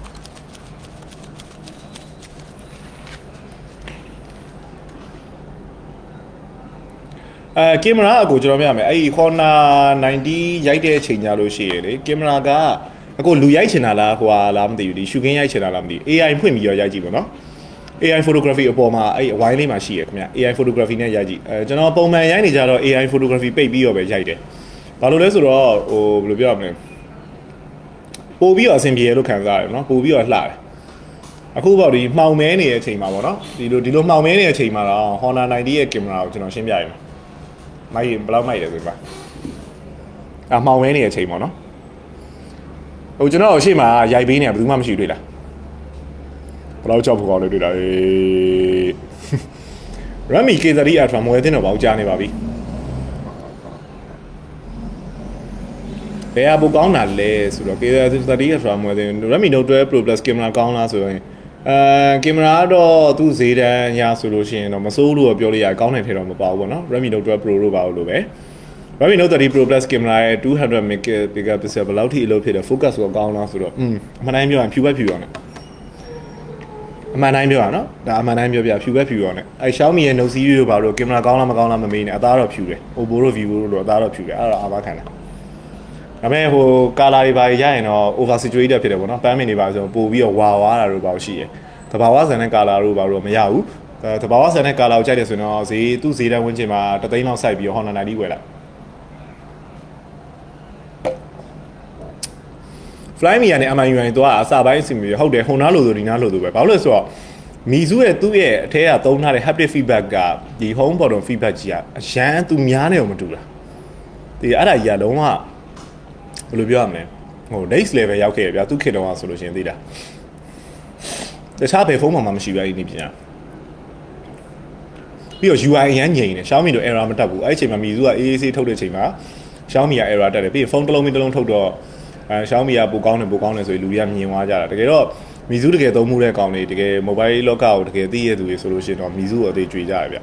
အဲကင်မရာအကိုကျွန်တော်ပြရမယ်အဲ့ဒီ Honor ninety ရိုက်တဲ့အချိန်ကြလို့ရှိရလေကင်မရာကအကိုလူရိုက်ချင်တာလားဟိုဟာလားမသိဘူးဒီရှူကင်းရိုက်ချင်တာလားမသိဘူး A I ဖွင့်ပြီးတော့ရိုက်ကြည့်ပါနော် A I photography အပေါ်မှာအဲ့အဝိုင်းလေးမှာရှိရခင်ဗျ A I photography နဲ့ရိုက်ကြည့်အဲကျွန်တော်ပုံမှန်ရိုက်နေကြတော့ A I photography ပိတ်ပြီးတော့ပဲရိုက်တယ်ဘာလို့လဲဆိုတော့ဟိုဘယ်လိုပြောရမလဲပို့ပြီးတော့အဆင်ပြေလို့ခံစားရတယ်နော်ပို့ပြီးတော့လှတယ်အခုပေါ့ဒီမှောင်မဲနေတဲ့အချိန်မှာပေါ့နော်ဒီလိုဒီလိုမှောင်မဲနေတဲ့အချိန်မှာတော့ Honor ninety ရဲ့ကင်မရာကိုကျွန်တော်ရှင်းပြရမယ်မိုက်ဘယ်လောက်မိုက်လဲဆိုပါအမှောင်မဲနေတဲ့အချိန်ပေါ့နော်ဟိုကျွန်တော်အရှိမရိုက်ပေးနေတာဘယ်သူမှမရှိတွေ့လားဘယ်လောက်ကြောက်ဖို့ကောင်းလို့တွေ့တာအေး Redmi K thirty Ultra မဝယ်သင့်တော့ဘာလို့ကြားနေပါပြီဘယ်အပူကောင်းတာလဲဆိုတော့ K thirty ဆိုတာမဟုတ်သေးဘူး Redmi Note twelve Pro Plus ကင်မရာကောင်းလားဆိုရင်အဲကင်မရာတော့သူ့ဈေးတန်းရဆိုလို့ရှိရင်တော့မစိုးလို့ပြောလို့ရကောင်းတဲ့ထဲတော့မပါဘူးပေါ့နော် Redmi Note twelve Pro လို့ပါလို့ပဲ Redmi Note thirty Pro Plus ကင်မရာရဲ့two hundred megapixel ဘယ်လောက်ထိအလုပ်ဖြစ်တယ် focus ကိုကောင်းလားဆိုတော့อืมအမှန်တိုင်းပြောရင်ဖြူပဲဖြူရောနဲ့အမှန်တိုင်းပြောရနော်ဒါအမှန်တိုင်းပြောပြဖြူပဲဖြူရောနဲ့အဲ Xiaomi ရဲ့ Note series တို့ဘာလို့ကင်မရာကောင်းလားမကောင်းလားမမေးနဲ့အသားတော့ဖြူတယ် Oppo တို့ Vivo တို့အသားတော့ဖြူတယ်အဲ့တော့အာမခံတာဒါပေမဲ့ဟို color တွေပါရရင်တော့ over saturated ဖြစ်တယ်ပေါ့နော်ပန်းမင်တွေပါဆိုပို့ပြီးတော့ဝါဝါတာတို့ပါရှိရယ်တဘာဝဆန်တဲ့ color တို့ပါတော့မရဘူးတဘာဝဆန်တဲ့ color ကိုကြိုက်တယ်ဆိုတော့ဈေးသူ့ဈေးတန်းဝန်းကျင်မှာတသိန်းလောက်စိုက်ပြီးတော့ Honor ninety ဝယ်လိုက် Flyme ကနေ M I U I တော့အစပိုင်းအစီအမီဟုတ်တယ် Honor လို့ဆိုဒီနားလို့ဆိုပဲဘာလို့လဲဆိုတော့ Mizu ရဲ့သူ့ရဲ့အထက်ကသုံးထားတဲ့ haptic feedback ကဒီ home button feedback ကြီးကအရန်သူများနေအောင်မတူတာဒီအဲ့ဒါကြီးကလုံးဝဘယ်လိုပြောရမလဲဟို next level ရောက်ခဲ့ရဗျာသူခေတ်တော့ဆိုလို့ရှိရင်သိတာတခြားဘယ်ဖုန်းမှမရှိဘူးအဲ့ဒီပညာပြီးတော့ U I အရန်ငြိမ်တယ် Xiaomi တို့ error မတက်ဘူးအဲ့ဒီအချိန်မှာ Mizu က A A C ထုတ်တဲ့အချိန်မှာ Xiaomi က error တက်တယ်ပြီးရင်ဖုန်းတစ်လုံးပြီးတစ်လုံးထုတ်တော့အဲ Xiaomi ကပိုကောင်းတယ်ပိုကောင်းတယ်ဆိုပြီးလူတွေကမြင်သွားကြတာတကယ်တော့ Mizu တကယ်သုံးမှုတဲ့ကောင်တွေတကယ် mobile လောကကိုတကယ်သိရသူတွေဆိုလို့ရှိရင်တော့ Mizu ကိုအသေးကြွေကြရဗျ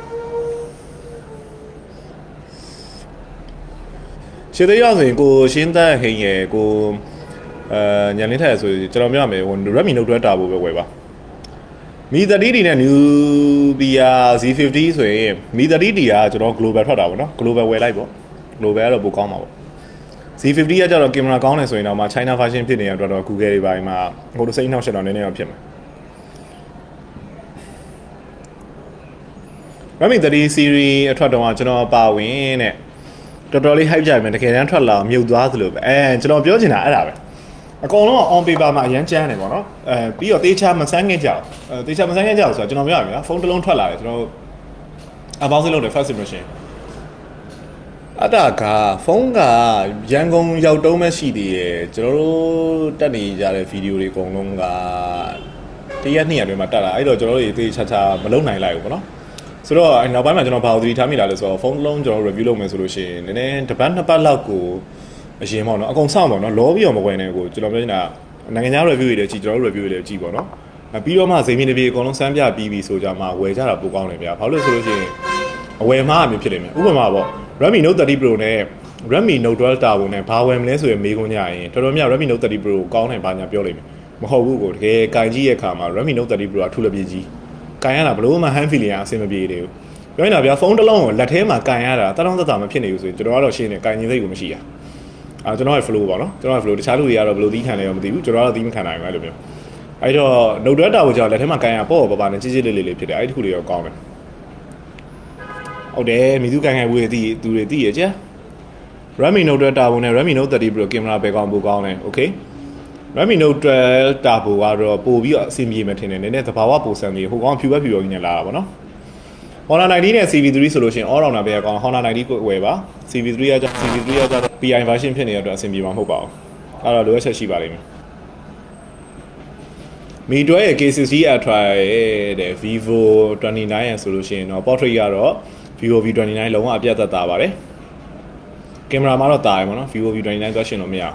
ရှင်းသေးရဆိုရင်ကိုရှင်းသက်ဟိန်ရယ်ကိုအဲညနေထက်ဆိုကျွန်တော်ပြောရမယ်ဟို Redmi Note twelve တာဖို့ပဲဝယ်ပါ Mi thirty D နဲ့ Nubia Z fifty ဆိုရင် Mi thirty D ကကျွန်တော် global ထွက်တာပေါ့နော် global ဝယ်လိုက်ပေါ့ global ကတော့ပိုကောင်းမှာပေါ့ Z fifty ကကျတော့ကင်မရာကောင်းတယ်ဆိုရင်တော့မှ China version ဖြစ်နေရတော့ Google တွေပိုင်းမှာဟိုလိုစိတ်နှောက်ရှက်တော့နည်းနည်းတော့ဖြစ်မှာ Redmi thirty series အထွက်တော့ကျွန်တော်ပါဝင်တဲ့တော်တော်လေး hype ကြရမယ်တကယ်တမ်းထွက်လာမြုပ်သွားသလိုပဲအဲကျွန်တော်ပြောချင်တာအဲ့ဒါပဲအကောင်လုံးက on paper မှာအရန်ကျန်းတယ်ပေါ့နော်အဲပြီးတော့တေးချမဆန်းခဲ့ကြအောင်အဲတေးချမဆန်းခဲ့ကြအောင်ဆိုတော့ကျွန်တော်ပြောရမယ်နော်ဖုန်းတစ်လုံးထွက်လာတယ်ကျွန်တော်အပေါင်းစလုံးတယ် first impression အတားကဖုန်းကရန်ကုန်ရောက်တုံးမဲ့ရှိသေးတယ်ကျွန်တော်တို့တက်နေကြတဲ့ဗီဒီယိုတွေအကုန်လုံးကတရက်နှစ်ရက်တွင်မှာတက်လာအဲ့တော့ကျွန်တော်တို့တေးချာချာမလုံနိုင်လိုက်ဘူးပေါ့နော်ဆိုတော့နောက်ပိုင်းမှာကျွန်တော်ဘာလို့သတိထားမိတာလဲဆိုတော့ဖုန်းလုံးကျွန်တော် review လုပ်မယ်ဆိုလို့ရှိရင်နည်းနည်းတစ်ပတ်နှစ်ပတ်လောက်ကိုအရင်ပေါ့နော်အကုန်စောင့်ပေါ့နော်လောပြီးတော့မကွယ်နိုင်ဘူးကျွန်တော်ပြောနေတာနိုင်ငံခြား review တွေလည်းကြည့်ကျွန်တော်တို့ review တွေလည်းကြည့်ပေါ့နော်ပြီးတော့မှဇိမ်မင်းတစ်ပြေအကုန်လုံးစမ်းပြပြီးပြီဆိုကြမှာဝယ်ကြတာပိုကောင်းတယ်ဗျာဘာလို့လဲဆိုလို့ရှိရင်အဝယ်မှားအမျိုးဖြစ်နေမယ်ဥပမာပေါ့ Redmi Note thirty Pro နဲ့ Redmi Note twelve Turbo နဲ့ဘာဝယ်မလဲဆိုရင်မေးခွန်းကြရင်တော်တော်များ Redmi Note thirty Pro ကောင်းတယ်ဘာညာပြောလိမ့်မယ်မဟုတ်ဘူးကိုတကယ်ကင်ကြည့်ရဲ့အခါမှာ Redmi Note thirty Pro ကထူလပြည့်ကြီးကင်ရတာဘလို့မှ hand feeling အဆင်မပြေသေးဘူးပြောနေတာဗျာဖုန်းတစ်လုံးကိုလက်ထဲမှာကန်ရတာတတောင်းတတာမဖြစ်နေဘူးဆိုရင်ကျွန်တော်ကတော့ရှင်းနေကန်ရင်စိတ်ကိုမရှိရအာကျွန်တော်ရဲ့ flow ပေါ့နော်ကျွန်တော်ရဲ့ flow တခြားလူတွေကတော့ဘယ်လိုသီးခံလဲတော့မသိဘူးကျွန်တော်ကတော့သီးမခံနိုင်ဘူးအဲ့လိုမျိုးအဲ့တော့ Note twelve တာကိုကြောက်လက်ထဲမှာကန်ရပေါ့ပေါ့ပါပါနဲ့ကြီးကြီးလေးလေးလေးဖြစ်တယ်အဲ့ဒီခုလေးတော့ကောင်းတယ်ဟုတ်တယ်မိသူကန်ကန်ဝေးသိသူတွေသိရကြ Redmi Note twelve Turbo နဲ့ Redmi Note thirty Pro ကင်မရာပဲကောင်းပိုကောင်းတယ် okay Redmi Note twelve Turbo ကတော့ပို့ပြီးတော့အဆင်ပြေမယ်ထင်တယ်နည်းနည်းသဘာဝပိုဆန်ပြီးဟိုကောင်ဖြူပဲဖြူရောကြီးနဲ့လာတာပေါ့နော် Honor ninety နဲ့ C V three ဆိုလို့ရှိရင် all rounder ပဲအကောင် Honor ninety ကိုဝယ်ပါ C V three ကကျ C V three ကကျတော့ P I version ဖြစ်နေတဲ့အတွက်အဆင်ပြေမှာမဟုတ်ပါဘူးအဲ့တော့လိုအပ်ချက်ရှိပါလိမ့်မယ် Mi twelve ရဲ့ K sixty Ultra ရဲ့တဲ့ Vivo twenty-nine ဆိုလို့ရှိရင်တော့ portrait ကတော့ Vivo V twenty-nine လုံးဝအပြတ်သက်သာပါတယ်ကင်မရာမှာတော့တာရယ်ပေါ့နော် Vivo V twenty-nine သွားရှင်လို့မရ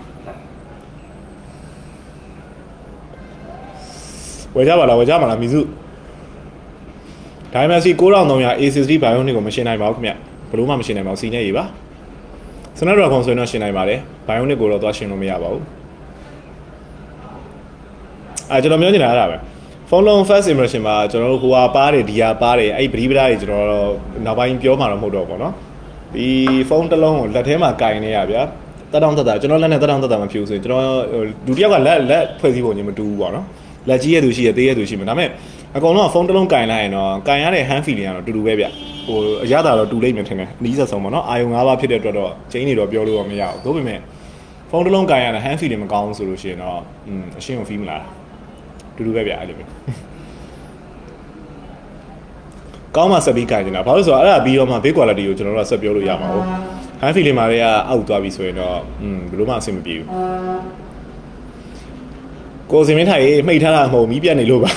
ဝယ်ကြပါလားဝယ်ကြပါလား Mizu Dimensity nine thousand three hundred A sixty Bionic ကိုမရှင်းနိုင်ပါဘူးခင်ဗျဘလို့မှမရှင်းနိုင်ပါဘူးစီနဲ့ရေးပါ Snapdragon ဆိုရင်တော့ရှင်းနိုင်ပါတယ် Bionic ကိုတော့သွားရှင်းလို့မရပါဘူးအဲကျွန်တော်ပြောနေတာအဲ့ဒါပဲဖုန်းလုံး first impression မှာကျွန်တော်တို့ဟိုဟာပါတယ်ဒီဟာပါတယ်အဲ့ပရိပဒါတွေကျွန်တော်တော့နောက်ပိုင်းပြောမှာတော့မဟုတ်တော့ဘူးเนาะဒီဖုန်းတစ်လုံးကိုလက်ထဲမှာကင်နေရဗျာတက်တောင်းတက်တာကျွန်တော်လက်နဲ့တက်တောင်းတက်တာမဖြူဆိုရင်ကျွန်တော်လူတစ်ယောက်ကလက်လက်ဖွဲ့စည်းပုံချင်းမတူဘူးပေါ့နော်လက်ကြီးရဲ့သူရှိရသေးရဲ့သူရှိမှာဒါပေမဲ့အကောင်လုံးကဖုန်းတစ်လုံးကင်လိုက်ရင်တော့ကင်ရတဲ့ hand feeling ကတော့တူတူပဲဗျဟိုအရသာတော့တူလိမ့်မယ်ထင်တယ်အနည်းဆက်ဆုံးပေါ့နော်အာယုံ၅ပါးဖြစ်တဲ့အတွက်တော့ချင်းနေတော့ပြောလို့တော့မရဘူးဒါပေမဲ့ဖုန်းတစ်လုံးကင်ရတဲ့ hand feeling မကောင်းဘူးဆိုလို့ရှိရင်တော့อืมအရှင်းကို feel မလာတူတူပဲဗျအဲ့လိုမျိုးကောင်းမှဆက်ပြီးကင်နေတာဘာလို့ဆိုတော့အဲ့ဒါပြီးတော့မှ big quality ကိုကျွန်တော်တို့ကဆက်ပြောလို့ရမှာဟုတ် hand feeling မှာလည်းအောက်သွားပြီဆိုရင်တော့อืมဘယ်လိုမှအဆင်မပြေဘူးကိုစီမင်းထိုင်မိတ်ထားတာမဟုတ်မီးပြတ်နေလို့ပါ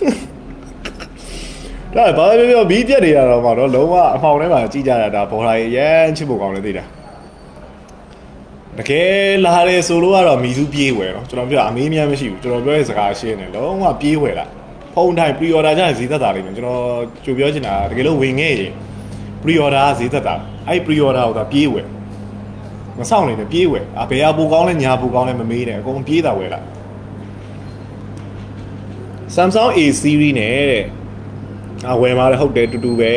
ဒါဘာပဲပြောမီးပြတ်နေတာတော့မှတော့လုံးဝအမှောင်ထဲမှာကြီးကြတာဒါဘော်လာရန်ချစ်ဖို့ကောင်းနေသေးတာတကယ်လာတယ်ဆိုလို့ကတော့မီစုပြေးဝယ်နော်ကျွန်တော်ပြောအမေးများမရှိဘူးကျွန်တော်ပြောတဲ့စကားရှင်းတယ်လုံးဝပြေးဝယ်လာဖုန်းတိုင်း pre order ကြရင်ဈေးသက်သာလိမ့်မယ်ကျွန်တော်ကြိုပြောချင်တာတကယ်လို့ဝင်ခဲ့ရင် pre order ဈေးသက်သာအဲ့ pre order ကိုသာပြေးဝယ်မဆောင်နေနဲ့ပြေးဝယ်အဘယ်အပူကောင်းလဲညာပူကောင်းလဲမမေးနဲ့အကုန်ပြေးတာဝယ်လာ Samsung A series နဲ့တဲ့အဝယ်มาတယ်ဟုတ်တယ်တူတူပဲ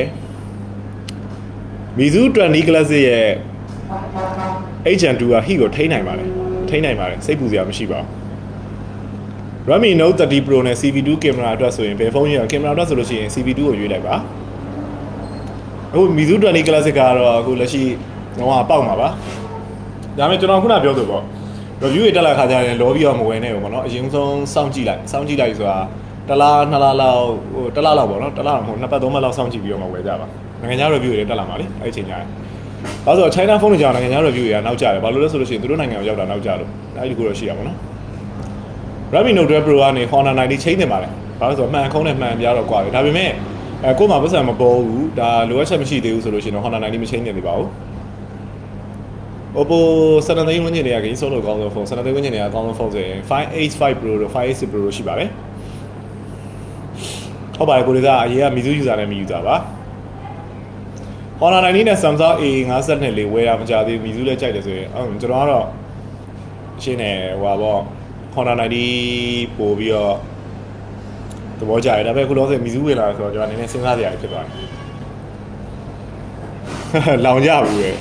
Mizu 20 Classic ရဲ့ H and 2က heat ကိုထိန်းနိုင်ပါတယ်ထိန်းနိုင်ပါတယ်စိတ်ပူစရာမရှိပါဘူး Redmi Note thirty Pro နဲ့ C V two ကင်မရာအတွက်ဆိုရင်ဘယ်ဖုန်းကြီးကင်မရာအတွက်ဆိုလို့ရှိရင် C V two ကိုရွေးလိုက်ပါအခု Mizu 20 Classic ကတော့အခုလက်ရှိတော့ပေါက်မှာပါဒါပေမဲ့ကျွန်တော်ခုနပြောသလိုပေါ့ review တွေတက်လာခါကျရင်လောပြီးတော့မဝယ်နဲ့ဘူးပေါ့နော်အရင်ဆုံးစောင့်ကြည့်လိုက်စောင့်ကြည့်လိုက်ဆိုတာတလားနှစ်လားလောက်ဟိုတလားလောက်ပေါ့နော်တလားမဟုတ်နှစ်ပတ်သုံးပတ်လောက်စောင့်ကြည့်ပြီးတော့မှဝယ်ကြပါနိုင်ငံခြား review တွေတက်လာမှာလေအဲ့ဒီအချိန်ကျရင်ဘာလို့ဆိုတော့ China ဖုန်းတွေကြောင့်နိုင်ငံခြား review တွေကနောက်ကျတယ်ဘာလို့လဲဆိုလို့ရှိရင်သူတို့နိုင်ငံကိုရောက်တာနောက်ကျလို့အဲ့ဒီကူတော့ရှိရပါတော့ Redmi Note twelve Pro ကနေ Honor ninety ချိန်နေပါတယ်ဘာလို့ဆိုတော့မှန်ခုံးနဲ့မှန်ပြားတော့ကွာပဲဒါပေမဲ့အဲကို့မှာပတ်စံမပေါ်ဘူးဒါလိုအပ်ချက်မရှိသေးဘူးဆိုလို့ရှိရင်တော့ Honor ninety မချိန်နေသေးပါဘူး Oppo sevenသိန်းဝန်းကျင်တွေကဂိမ်းဆုံးလို့ကောင်းဆုံးဖုန်းsevenသိန်းဝန်းကျင်တွေကကောင်းဆုံးဖုန်းဆိုရင်five eighty-five Pro တို့five eighty-six Pro တို့ရှိပါတယ်ဟုတ်ပါတယ်ကိုလေးကအရေးက Mizu user နဲ့ Mi user ပါ Honor ninety နဲ့ Samsung A fifty-twoလေးဝယ်ရမကြသေးဘူး Mizu လည်းကြိုက်တယ်ဆိုရင်အော်ကျွန်တော်ကတော့ရှင်းတယ်ဟိုပါပေါ့ Honor ninety ပို့ပြီးတော့သဘောကျတယ်ဒါပေမဲ့ခုလောဆယ် Mizu ဝယ်လာဆိုတော့ကျွန်တော်နည်းနည်းစဉ်းစားစရာဖြစ်သွားတယ်လောင်ကြဘူးပဲ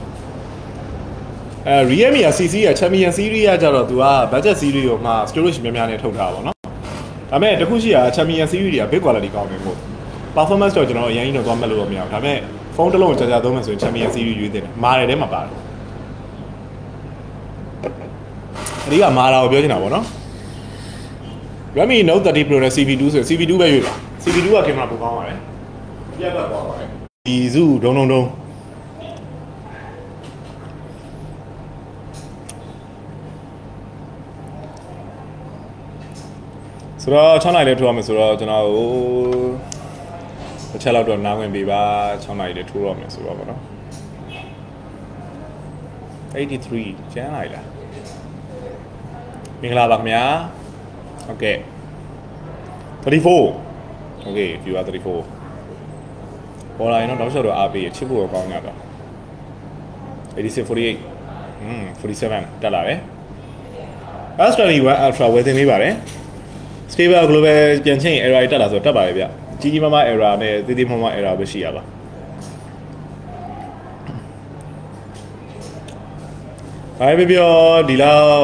အဲ Realme က C C က Champion Series ကကြတော့သူက budget series ကိုမှ storage များများနဲ့ထုတ်ထားပါတော့ဒါပေမဲ့တခုရှိတာ Champion Series တွေက big quality ကောင်းတယ်မို့ performance တော့ကျွန်တော်အရင်ကြီးတော့သွားမှတ်လို့မရဘူးဒါပေမဲ့ဖုန်းတစ်လုံးကိုကြာကြာသုံးမယ်ဆိုရင် Champion Series ရွေးသင့်တယ်မာတယ်ထဲမှာပါတယ်အဒီကမာတာကိုပြောချင်တာပေါ့နော် Redmi Note thirty Pro နဲ့ C V two ဆိုရင် C V two ပဲရွေးပါ C V two ကကင်မရာပိုကောင်းပါတယ်ပြတ်တော့ကောင်းပါတယ်ဒီ zoom ဒုံဒုံဒုံဆိုတော့sixနာရီလေးထိုးရမယ်ဆိုတော့ကျွန်တော်ကိုတစ်ချက်လောက်တော့နားဝင်ပေးပါsixနာရီလေးထိုးရမယ်ဆိုတော့ဗောနော်eighty-threeကျန်းလိုက်လားမင်္ဂလာပါခင်ဗျာဟုတ်ကဲ့thirty-four okay viewer thirty-fourပေါ်လာရင်တော့နောက်ဆက်တော့အားပေးရချစ်ဖို့ကောင်းကြတာeighty-six forty-eightอืมforty-sevenတက်လာတယ် S twenty-one Ultra ဝယ်သင်ပေးပါတယ်Stable global ပြန်ချိန် error တက်လာဆိုတက်ပါလေဗျကြီးကြီးမားမား error နဲ့သေးသေးမားမား error ပဲရှိရပါဘာပဲပြောဒီလောက်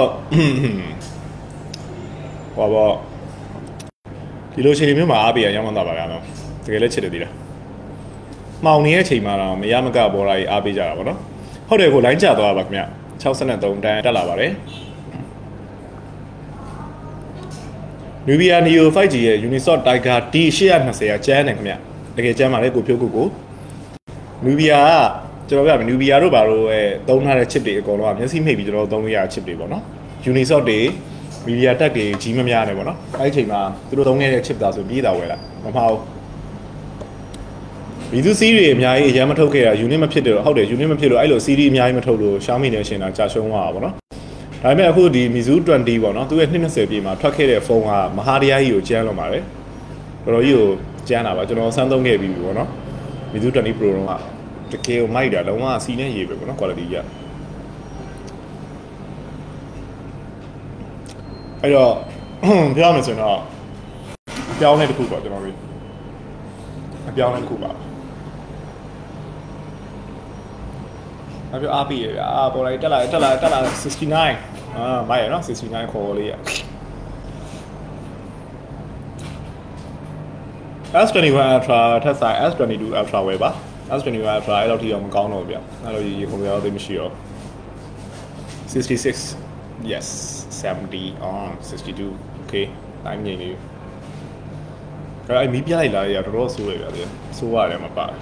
ဟောပေါ့ဒီလိုချိန်မျိုးမှာအားပေးရရောင်းမှသာပါဗျာနော်တကယ်လည်းချစ်တယ်ဒီလားမှောင်နေတဲ့အချိန်မှာတော့မရမကပေါ်လာကြီးအားပေးကြတာပေါ့နော်ဟုတ်တယ်ကိုလိုင်းကျသွားပါခင်ဗျsixty-threeတန်းတက်လာပါတယ်Nubia Neo five G ရဲ့ Unisoc Tiger D eight twentyကကျန်းတယ်ခင်ဗျတကယ်ကျန်းပါလေကိုဖြိုးကိုကို Nubia ကကျွန်တော်ပြောပြမယ် Nubia တို့ဘာလို့အဲသုံးထားတဲ့ chip တွေအကုန်လုံးကမျက်စိမှိတ်ပြီးကျွန်တော်သုံးလို့ရတဲ့ chip တွေပေါ့နော် Unisoc တွေ Media Tech တွေကြီးမများနေပေါ့နော်အဲ့ဒီအချိန်မှာသူတို့သုံးခဲ့တဲ့ chip သားဆိုပြေးတာဝယ်လာမမှားဘူး Mizu series တွေအများကြီးအရင်မထုတ်ခဲ့တာ unit မဖြစ်တယ်ဟုတ်တယ် unit မဖြစ်လို့အဲ့လို series အများကြီးမထုတ်လို့ Xiaomi နဲ့ရှင်တာကြာရှုံးသွားတာပေါ့နော်ဒါပေမဲ့အခုဒီ Mizu twenty ပေါ့နော်သူရဲ့two twentyပြည့်မှာထွက်ခဲ့တဲ့ဖုန်းကမဟာတရားကြီးကိုကျန်းလွန်ပါတယ်တော်တော်ကြီးကိုကျန်းတာပါကျွန်တော်စမ်းသုံးခဲ့ပြီးပြီပေါ့နော် Mizu twenty Pro တော့တကယ်ကိုမိုက်တာလုံးဝစီနဲ့ရေးပဲပေါ့နော် quality ကြီးအဲ့တော့ပြောရမယ်ဆိုတော့အပြောင်းလဲတစ်ခုပေါ့ကျွန်တော်တို့အပြောင်းလဲတစ်ခုပါအပြောအားပေးရအာပေါ်လိုက်တက်လာတက်လာတက်လာsixty-nineအာမိုက်ရနော်sixty-nineခေါ်လေးရ S twenty-one Ultra ထက်ဆိုင် S twenty-two Ultra ဝယ်ပါ S twenty-one Ultra အဲ့လောက်ထိတော့မကောင်းတော့ဗျအဲ့လိုရေကုန်ရောသိမရှိတော့sixty-six yes seventy on sixty-two okay တိုင်းငိမ့်နေပြီအဲ့မီးပြလိုက်လာရတော်တော်ဆိုးရဗျဆိုးရတယ်မပါ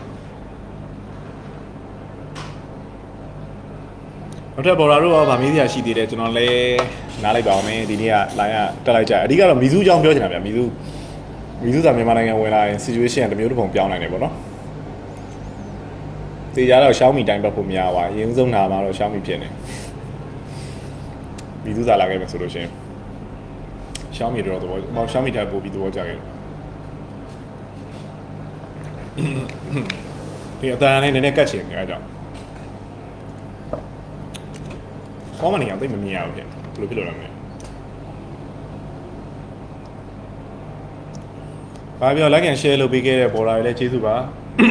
နောက်ထပ်ဘော်လာတို့ကဗာမေးစရာရှိသေးတယ်ကျွန်တော်လည်းနားလိုက်ပါအောင်မယ်ဒီနေ့က line ကတက်လိုက်ကြအဓိကတော့ Mizu အကြောင်းပြောချင်တာဗျ Mizu Mizu ကမြန်မာနိုင်ငံဝင်လာရင် situation တစ်မျိုးတစ်ပုံပြောင်းနိုင်တယ်ပေါ့နော်တေးကြတော့ Xiaomi တိုင်းပတ်ဖို့မရပါဘူးအရင်ဆုံးနာမှာတော့ Xiaomi ဖြစ်နေမိသူစားလာခဲ့မယ်ဆိုလို့ရှိရင်ရှောင်းမီတော့တော့မောင်ရှောင်းမီထပ်ပို့ပြီးတော့ကြာခဲ့ဒီအတန်းလေးနည်းနည်းကတ်ချင်နေကြတော့ကောင်းမနေအောင်သိမမြင်ရဘူးဖြစ်ဘယ်လိုဖြစ်လို့လဲမလဲဘာပြော like and share လုပ်ပေးခဲ့တဲ့ပေါ်လာတွေလည်းကျေးဇူးပါ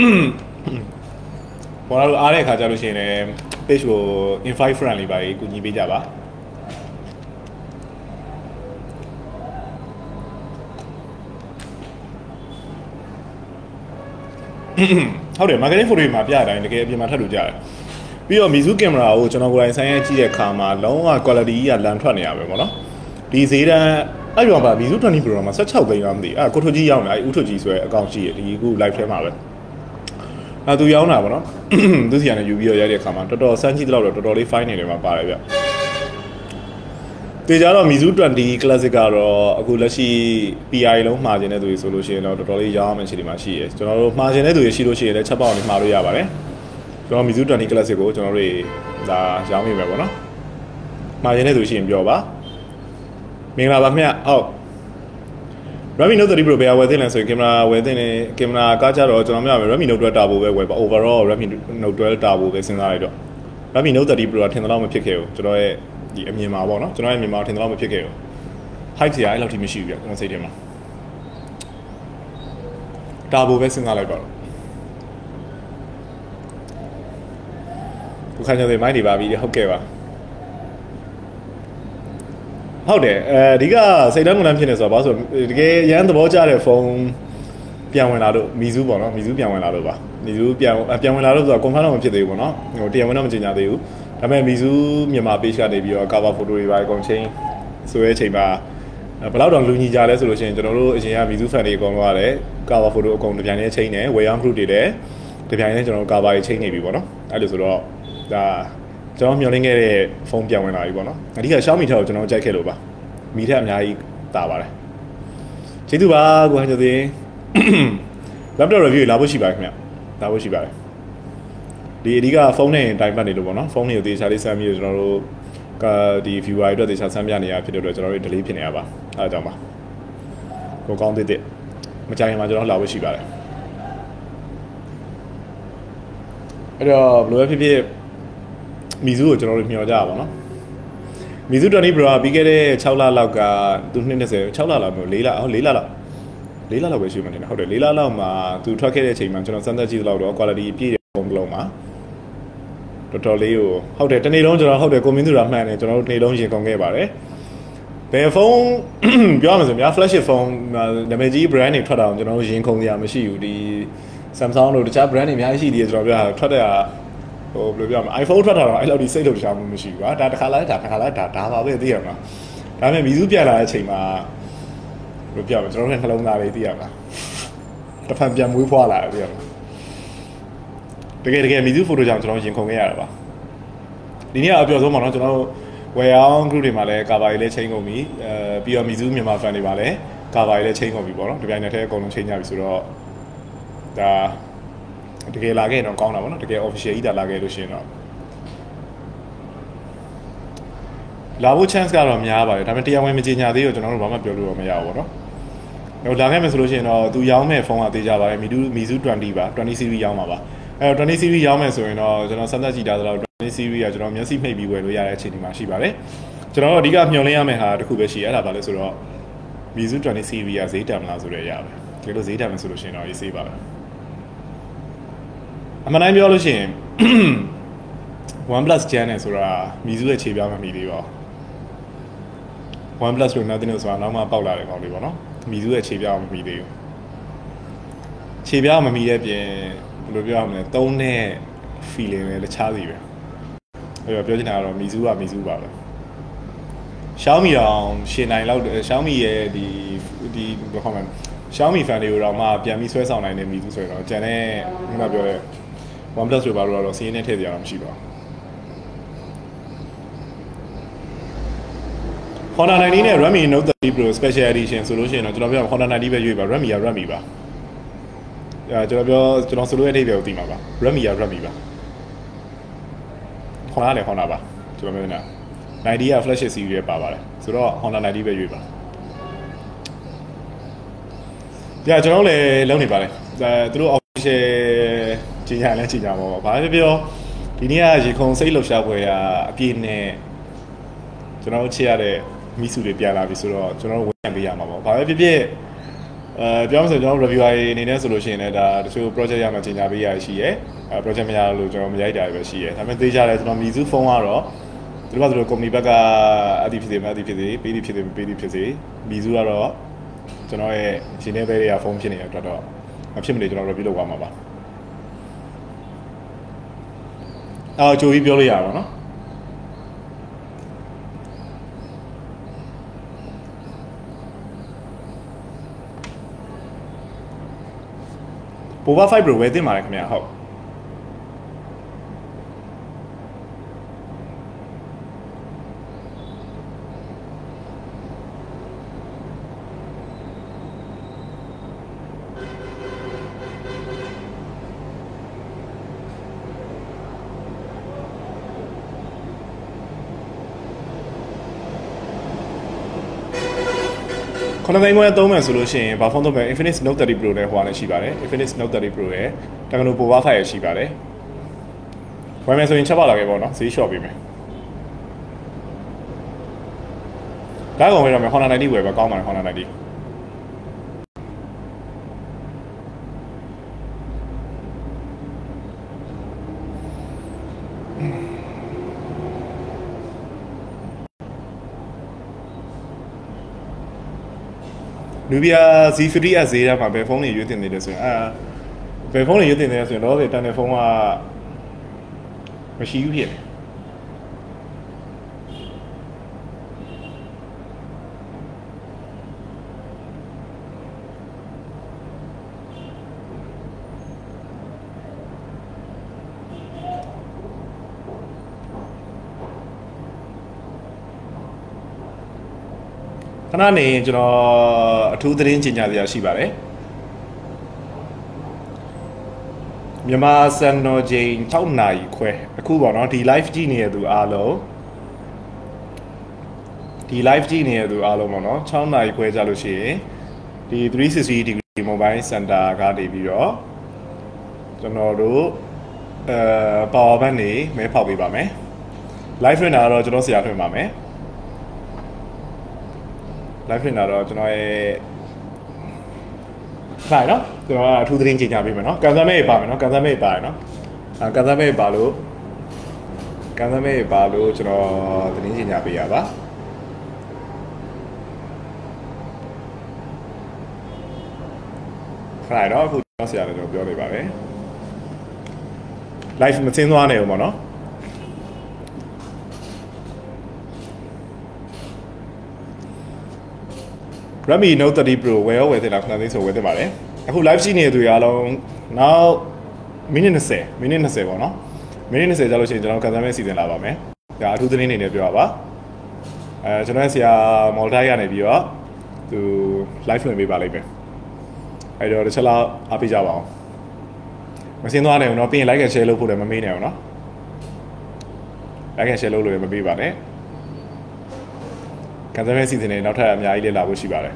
ပေါ်လာလို့အားတဲ့အခါကျလို့ရှိရင်လည်း page ကို invite friend လေးပါကြီးကူညီပေးကြပါဟုတ်တယ် marketing photo တွေမှာပြတဲ့အတိုင်းတကယ်အပြင်မှာထပ်လို့ကြတယ်ပြီးတော့ Mizu camera ကိုကျွန်တော်ကိုယ်တိုင်ဆိုင်ရကြည့်တဲ့အခါမှာလုံးဝ quality ကြီးကလန်ထွက်နေရပဲပေါ့နော်ဒီဈေးတန်းအဲ့တော့ဗာ Mizu twenty Pro မှာsixteenသိန်းလောက်မသိအဲ့ကိုထွတ်ကြီးရောက်နေအဲ့ဦးထွတ်ကြီးဆိုရဲအကောင့်ရှိရဒီအခု live ထဲမှာပဲအဲ့သူရောက်တာပေါ့နော်သူစီကနေယူပြီးတော့ရိုက်တဲ့အခါမှာတော်တော်စမ်းကြည့်တော့တော်တော်လေး fine နေတယ်မှာပါတယ်ဗျတေချာတော့ Mizu twenty classic ကတော့အခုလက်ရှိ P I လုံးမှာခြင်းတဲ့သူတွေဆိုလို့ရှိရင်တော့တော်တော်လေးရောင်းအောင်အခြေအနေမှာရှိရကျွန်တော်တို့မှာခြင်းတဲ့သူတွေရှိလို့ရှိရင်လည်းချက်ပေါက်နေမှာလို့ရပါတယ်ကျွန်တော် Mizu twenty classic ကိုကျွန်တော်တို့ဒါရောင်းမိမယ်ပေါ့နော်မှာခြင်းတဲ့သူရှိရင်ပြောပါမင်္ဂလာပါခင်ဗျဟုတ် Redmi Note thirty Pro ဘယ်ဝယ်သင့်လဲဆိုရင်ကင်မရာဝယ်သင့်တယ်ကင်မရာကားကြတော့ကျွန်တော်များမယ် Redmi Note twelve Turbo ပဲဝယ်ပါ overall Redmi Note twelve Turbo ပဲစဉ်းစားလိုက်တော့ Redmi Note thirty Pro ကထင်သလောက်မဖြစ်ခဲ့ဘူးကျွန်တော်ရဲ့ဒီအမြင်မှာပေါ့နော်ကျွန်တော်ရဲ့အမြင်မှာထင်သလောက်မဖြစ်ခဲ့ဘူး hype စရာအဲ့လောက်ထိမရှိဘူးပြကျွန်တော်စိတ်ထဲမှာ Turbo ပဲစဉ်းစားလိုက်ပါတော့ခုခါကျတဲ့မိုင်းတွေပါပြီဟုတ်ကဲ့ပါဟုတ်တယ်အဲအဓိကစိတ်တန်းကုန်တန်းဖြစ်နေဆိုတော့ဘာလို့ဆိုတကယ်ရန်သဘောကျတဲ့ဖုန်းပြန်ဝင်လာလို့ Mizu ပေါ့နော် Mizu ပြန်ဝင်လာလို့ပါ Mizu ပြန်ပြန်ဝင်လာလို့ဆိုတော့ confirm တော့မဖြစ်သေးဘူးပေါ့နော်ဟိုတရားဝင်တော့မကြေညာသေးဘူးဒါပေမဲ့ Mizu မြန်မာ page ကနေပြီးတော့ cover photo တွေပါအကုန်ချင်းဆိုရဲအချိန်မှာဘယ်လောက်တော့လူညီကြလဲဆိုလို့ရှိရင်ကျွန်တော်တို့အရင်က Mizu fan တွေအကုန်လုံးရတယ် cover photo အကုန်တစ်ပြိုင်တည်းချိန်နေ way on group တွေလည်းတစ်ပြိုင်တည်းကျွန်တော်တို့ cover တွေချိန်နေပြီပေါ့နော်အဲ့လိုဆိုတော့ဒါကျွန်တော်မျှော်လင့်ခဲ့တဲ့ဖုန်းပြန်ဝင်လာပြီပေါ့နော်အဓိက Xiaomi ထက်ကိုကျွန်တော်ကြိုက်ခဲ့လို့ပါမီထက်အများကြီးတာပါတယ်ကျေးဇူးပါကိုဟန်ကျသေး laptop review လာဖို့ရှိပါတယ်ခင်ဗျလာဖို့ရှိပါတယ်ဒီအဓိကဖုန်းနဲ့တိုင်ပတ်နေလို့ပေါ့နော်ဖုန်းတွေကိုသေချာလေးစမ်းပြီးတော့ကျွန်တော်တို့ကဒီ viewer တွေအတွက်သေချာစမ်းပြနေရဖြစ်တဲ့အတွက်ကျွန်တော်တို့ delay ဖြစ်နေရပါအဲဒါကြောင့်ပါကိုကောင်းသေးတဲ့မကြိုင်မှာကျွန်တော်လာဖို့ရှိပါတယ်အဲ့တော့ဘယ်လိုဖြစ်ဖြစ် Mizu ကိုကျွန်တော်တို့မျှော်ကြပါဘောနော် Mizu twenty Pro ပြီးခဲ့တဲ့sixလလောက်ကသူtwo twenty sixလလောက်မျိုးfourလအော်fourလလောက်fourလလောက်ပဲရှိမှနေတယ်ဟုတ်တယ်fourလလောက်မှာသူထွက်ခဲ့တဲ့အချိန်မှာကျွန်တော်စမ်းသပ်ကြည့်တော့ quality ပြည့်တဲ့ဖုန်းတစ်လုံးမှာတော်တော်လေးကိုဟုတ်တယ်တနေ့လုံးကျွန်တော်ဟုတ်တယ်ကွန်မင်းသူတာမှန်တယ်ကျွန်တော်တို့တနေ့လုံးရင်ကုန်ခဲ့ပါတယ်ဘယ်ဖုန်းပြောရမလို့များ flagship ဖုန်းနာမည်ကြီး brand တွေထွက်တာအောင်ကျွန်တော်တို့ရင်ကုန်စရာမရှိဘူးဒီ Samsung တို့တခြား brand တွေအများကြီးရှိသေးတယ်ကျွန်တော်ပြောထွက်တဲ့ဟိုဘယ်လိုပြောမလဲ iPhone ထွက်တာတော့အဲ့လောက်ဒီစိတ်လို့တခြားမှမရှိဘူးကွာဒါတစ်ခါလိုက်ဒါတစ်ခါလိုက်ဒါဒါပါပဲသိရမှာဒါပေမဲ့ Mizu ပြန်လာတဲ့အချိန်မှာဘယ်လိုပြောမလဲကျွန်တော်တို့နှလုံးသားလေးသိရမှာတစ်ဖန်ပြန်မွေးဖွားလာတယ်သိရမှာတကယ်တကယ် Mizu photo ကြောင့်ကျွန်တော်ရင်ခုန်ခဲ့ရတာပါဒီနေ့အပြောဆုံးပါတော့ကျွန်တော်တို့ဝယ်အောင် group တွေမှာလည်း cover တွေလည်းချိန်ကုန်ပြီအဲပြီးတော့ Mizu မြန်မာ fan တွေပါလည်း cover တွေလည်းချိန်ကုန်ပြီပေါ့နော်ဒီပိုင်းနဲ့တည်းအကုန်လုံးချိန်ကြပြီဆိုတော့ဒါတကယ်လာခဲ့တော့ကောင်းတာပေါ့နော်တကယ် official ကြီးတာလာခဲ့လို့ရှိရင်တော့လာဖို့ chance ကတော့များပါတယ်ဒါပေမဲ့တရားဝင်မကြေညာသေးတော့ကျွန်တော်တို့ဘာမှပြောလို့တော့မရဘူးပေါ့နော်ဟိုလာခဲ့မယ်ဆိုလို့ရှိရင်တော့သူရောင်းမဲ့ဖုန်းကသေးကြပါတယ် Mizu Mizu twenty ပါtwenty series ရောင်းမှာပါအဲတော့twenty series ရောင်းမယ်ဆိုရင်တော့ကျွန်တော်စမ်းသပ်ကြည့်တာဆိုတော့twenty series ကကျွန်တော်မျက်စိမှိတ်ပြီးဝယ်လို့ရတဲ့အခြေအနေမှာရှိပါတယ်ကျွန်တော်တို့အဓိကမျှော်လင့်ရမယ့်ဟာတစ်ခုပဲရှိအဲ့ဒါပါလဲဆိုတော့ Mizu twenty series ကဈေးတန်မလားဆိုတော့ရပါတယ်ဒီလိုဈေးတန်မယ်ဆိုလို့ရှိရင်တော့အေးဆေးပါပဲအမှန်တိုင်းပြောလို့ရှိရင် OnePlus Gen နဲ့ဆိုတာ Mizu ရဲ့ခြေပြားမမီသေးပါဘူး OnePlus လို့ nothing လို့ဆိုတာနောက်မှပေါက်လာတဲ့ကောင်လေးပေါ့နော် Mizu ရဲ့ခြေပြားမမီသေးဘူးခြေပြားမမီတဲ့ပြင်ဘယ်လိုပြောရမလဲသုံးတဲ့ feeling လည်းတခြားစီပဲအဲ့တော့ပြောချင်တာကတော့ Mizu က Mizu ပါပဲ Xiaomi အောင်ရှင်နိုင်လောက် Xiaomi ရဲ့ဒီဒီဘယ်လိုခေါ်မလဲ Xiaomi fan တွေကိုတော့မှပြန်ပြီးဆွဲဆောင်နိုင်တဲ့ Mizu ဆိုတော့ကျန်တဲ့ခုနပြောတဲ့ OnePlus တွေပါတော့စီးရင်နဲ့ထည့်ကြရအောင်မရှိပါဘူး Honor ninety နဲ့ Redmi Note thirty Pro Special Edition ဆိုလို့ရှိရင်တော့ကျွန်တော်ပြော Honor ninety ပဲရွေးပါ Redmi က Redmi ပါအဲကျွန်တော်ပြောကျွန်တော်ဆိုလို့ရတဲ့အထိပဲကိုသိမှာပါ Redmi က Redmi ပါ Honor လည်း Honor ပါကျွန်တော်ပြောနေတာ ninety က flagship series ပဲပါပါတယ်ဆိုတော့ Honor ninety ပဲရွေးပါကြကျွန်တော်လည်းလုံးနေပါလေအဲသူတို့ official ကြီးညာလဲကြီးညာပါပါဘာဖြစ်ပြောဒီနေ့ကရေခုံစိတ်လှုပ်ရှားပွဲကအပြည့်နဲ့ကျွန်တော်တို့ချစ်ရတဲ့မိစုတွေပြန်လာပြီဆိုတော့ကျွန်တော်တို့ဝန်ခံပေးရမှာပေါ့ဘာပဲဖြစ်ဖြစ်အဲပြောမှဆိုကျွန်တော် reviewer အနေနဲ့ဆိုလို့ရှိရင်လည်းဒါတချို့ project ရမှာကြီးညာပေးရရှိရဲအဲ project မရလို့ကျွန်တော်မရိုက်တာပဲရှိရဲဒါပေမဲ့သိကြတယ်ကျွန်တော်မိစုဖုန်းကတော့သူတို့ကသူတို့ company ဘက်ကအတိဖြစ်စေမအတိဖြစ်စေပေးတိဖြစ်စေမပေးတိဖြစ်စေမိစုကတော့ကျွန်တော်ရဲ့ရှင်နေပဲတွေကဖုန်းဖြစ်နေတဲ့အတွက်တော့မဖြစ်မနေကျွန်တော် review လုပ်သွားမှာပါအော်ကြိုပြီးပြောလို့ရပါတော့နော်Boba five Pro ဝယ်တင်ပါတယ်ခင်ဗျာဟုတ်ခုနကငွေသုံးမယ်ဆိုလို့ရှိရင်ဘာဖုန်းသုံးမယ် Infinix Note thirty Pro နဲ့ဟိုကနေရှိပါတယ် Infinix Note thirty Pro ရဲ့တကယ်လို့ Boba five ရရှိပါတယ်ဝယ်မယ်ဆိုရင်ချက်ပါလာခဲ့ပေါ့နော်ဈေးလျှော့ပေးမယ်ဒါကောင်ဝယ်ရမယ် Honor ninety ဝယ်ပဲကောင်းပါတယ် Honor ninety Nubia Z fifty အဈေးရမှာဘယ်ဖုန်းတွေရွေးတင်နေတယ်ဆိုရင်အာဘယ်ဖုန်းတွေရွေးတင်နေလဲဆိုရင်တော့ဒီတန်တဲ့ဖုန်းကမရှိဘူးဖြစ်တယ်ခဏနေကျွန်တော်အထူးသတင်းကြေညာစရာရှိပါတယ်မြန်မာစံတော်ချိန်sixနာရီခွဲအခုပေါ့နော်ဒီ live ကြည့်နေတဲ့သူအားလုံးဒီ live ကြည့်နေတဲ့သူအားလုံးပေါ့နော်sixနာရီခွဲကြာလို့ရှိရင်ဒီthree sixty degree mobile center ကနေပြီးတော့ကျွန်တော်တို့အဲ power bank နေမဲဖောက်ပေးပါမယ် live ထွင်တာတော့ကျွန်တော်ဆရာထွင်ပါမယ်live ဖြစ်တာတော့ကျွန်တော်ရဲ့ဖိုင်နော်ကျွန်တော်ကအထူးသတင်းကြေညာပေးမယ်နော်ကန်ဆယ်မဲပါမယ်နော်ကန်ဆယ်မဲပါရနော်အဲကန်ဆယ်မဲပါလို့ကန်ဆယ်မဲပါလို့ကျွန်တော်သတင်းကြေညာပေးရပါဖိုင်နော်အခုကျွန်တော်ဆရာလည်းကျွန်တော်ပြောနေပါတယ် live မသိသွားနေဘူးပေါ့နော်Redmi Note thirty Pro ဝယ်ရောဝယ်တင်လားခဏလေးဆိုဝယ်တင်ပါတယ်အခု live ကြည့်နေတဲ့သူတွေအားလုံးနောက်မိနစ်twentyမိနစ်twentyပေါ့နော်မိနစ်twentyကြာလို့ရှိရင်ကျွန်တော်ကန်ဆယ်မဲ့စီစဉ်လာပါမယ်ဒါအထူးသတင်းနေနဲ့ပြောပါအဲကျွန်တော်ဆရာ Malta ရနေပြီးတော့သူ live ဝင်ပေးပါလိမ့်မယ်အဲ့တော့တစ်ချက်လောက်အားပေးကြပါအောင်မစင်းသွားနိုင်ဘူးเนาะပြီးရင် like and share လုပ်ဖို့လည်းမမေ့နိုင်ဘူးเนาะ like and share လုပ်လို့လည်းမပေးပါနဲ့ကန်ဆယ်မဲ့စီစဉ်နေနောက်ထပ်အများကြီးလေ့လာဖို့ရှိပါတယ်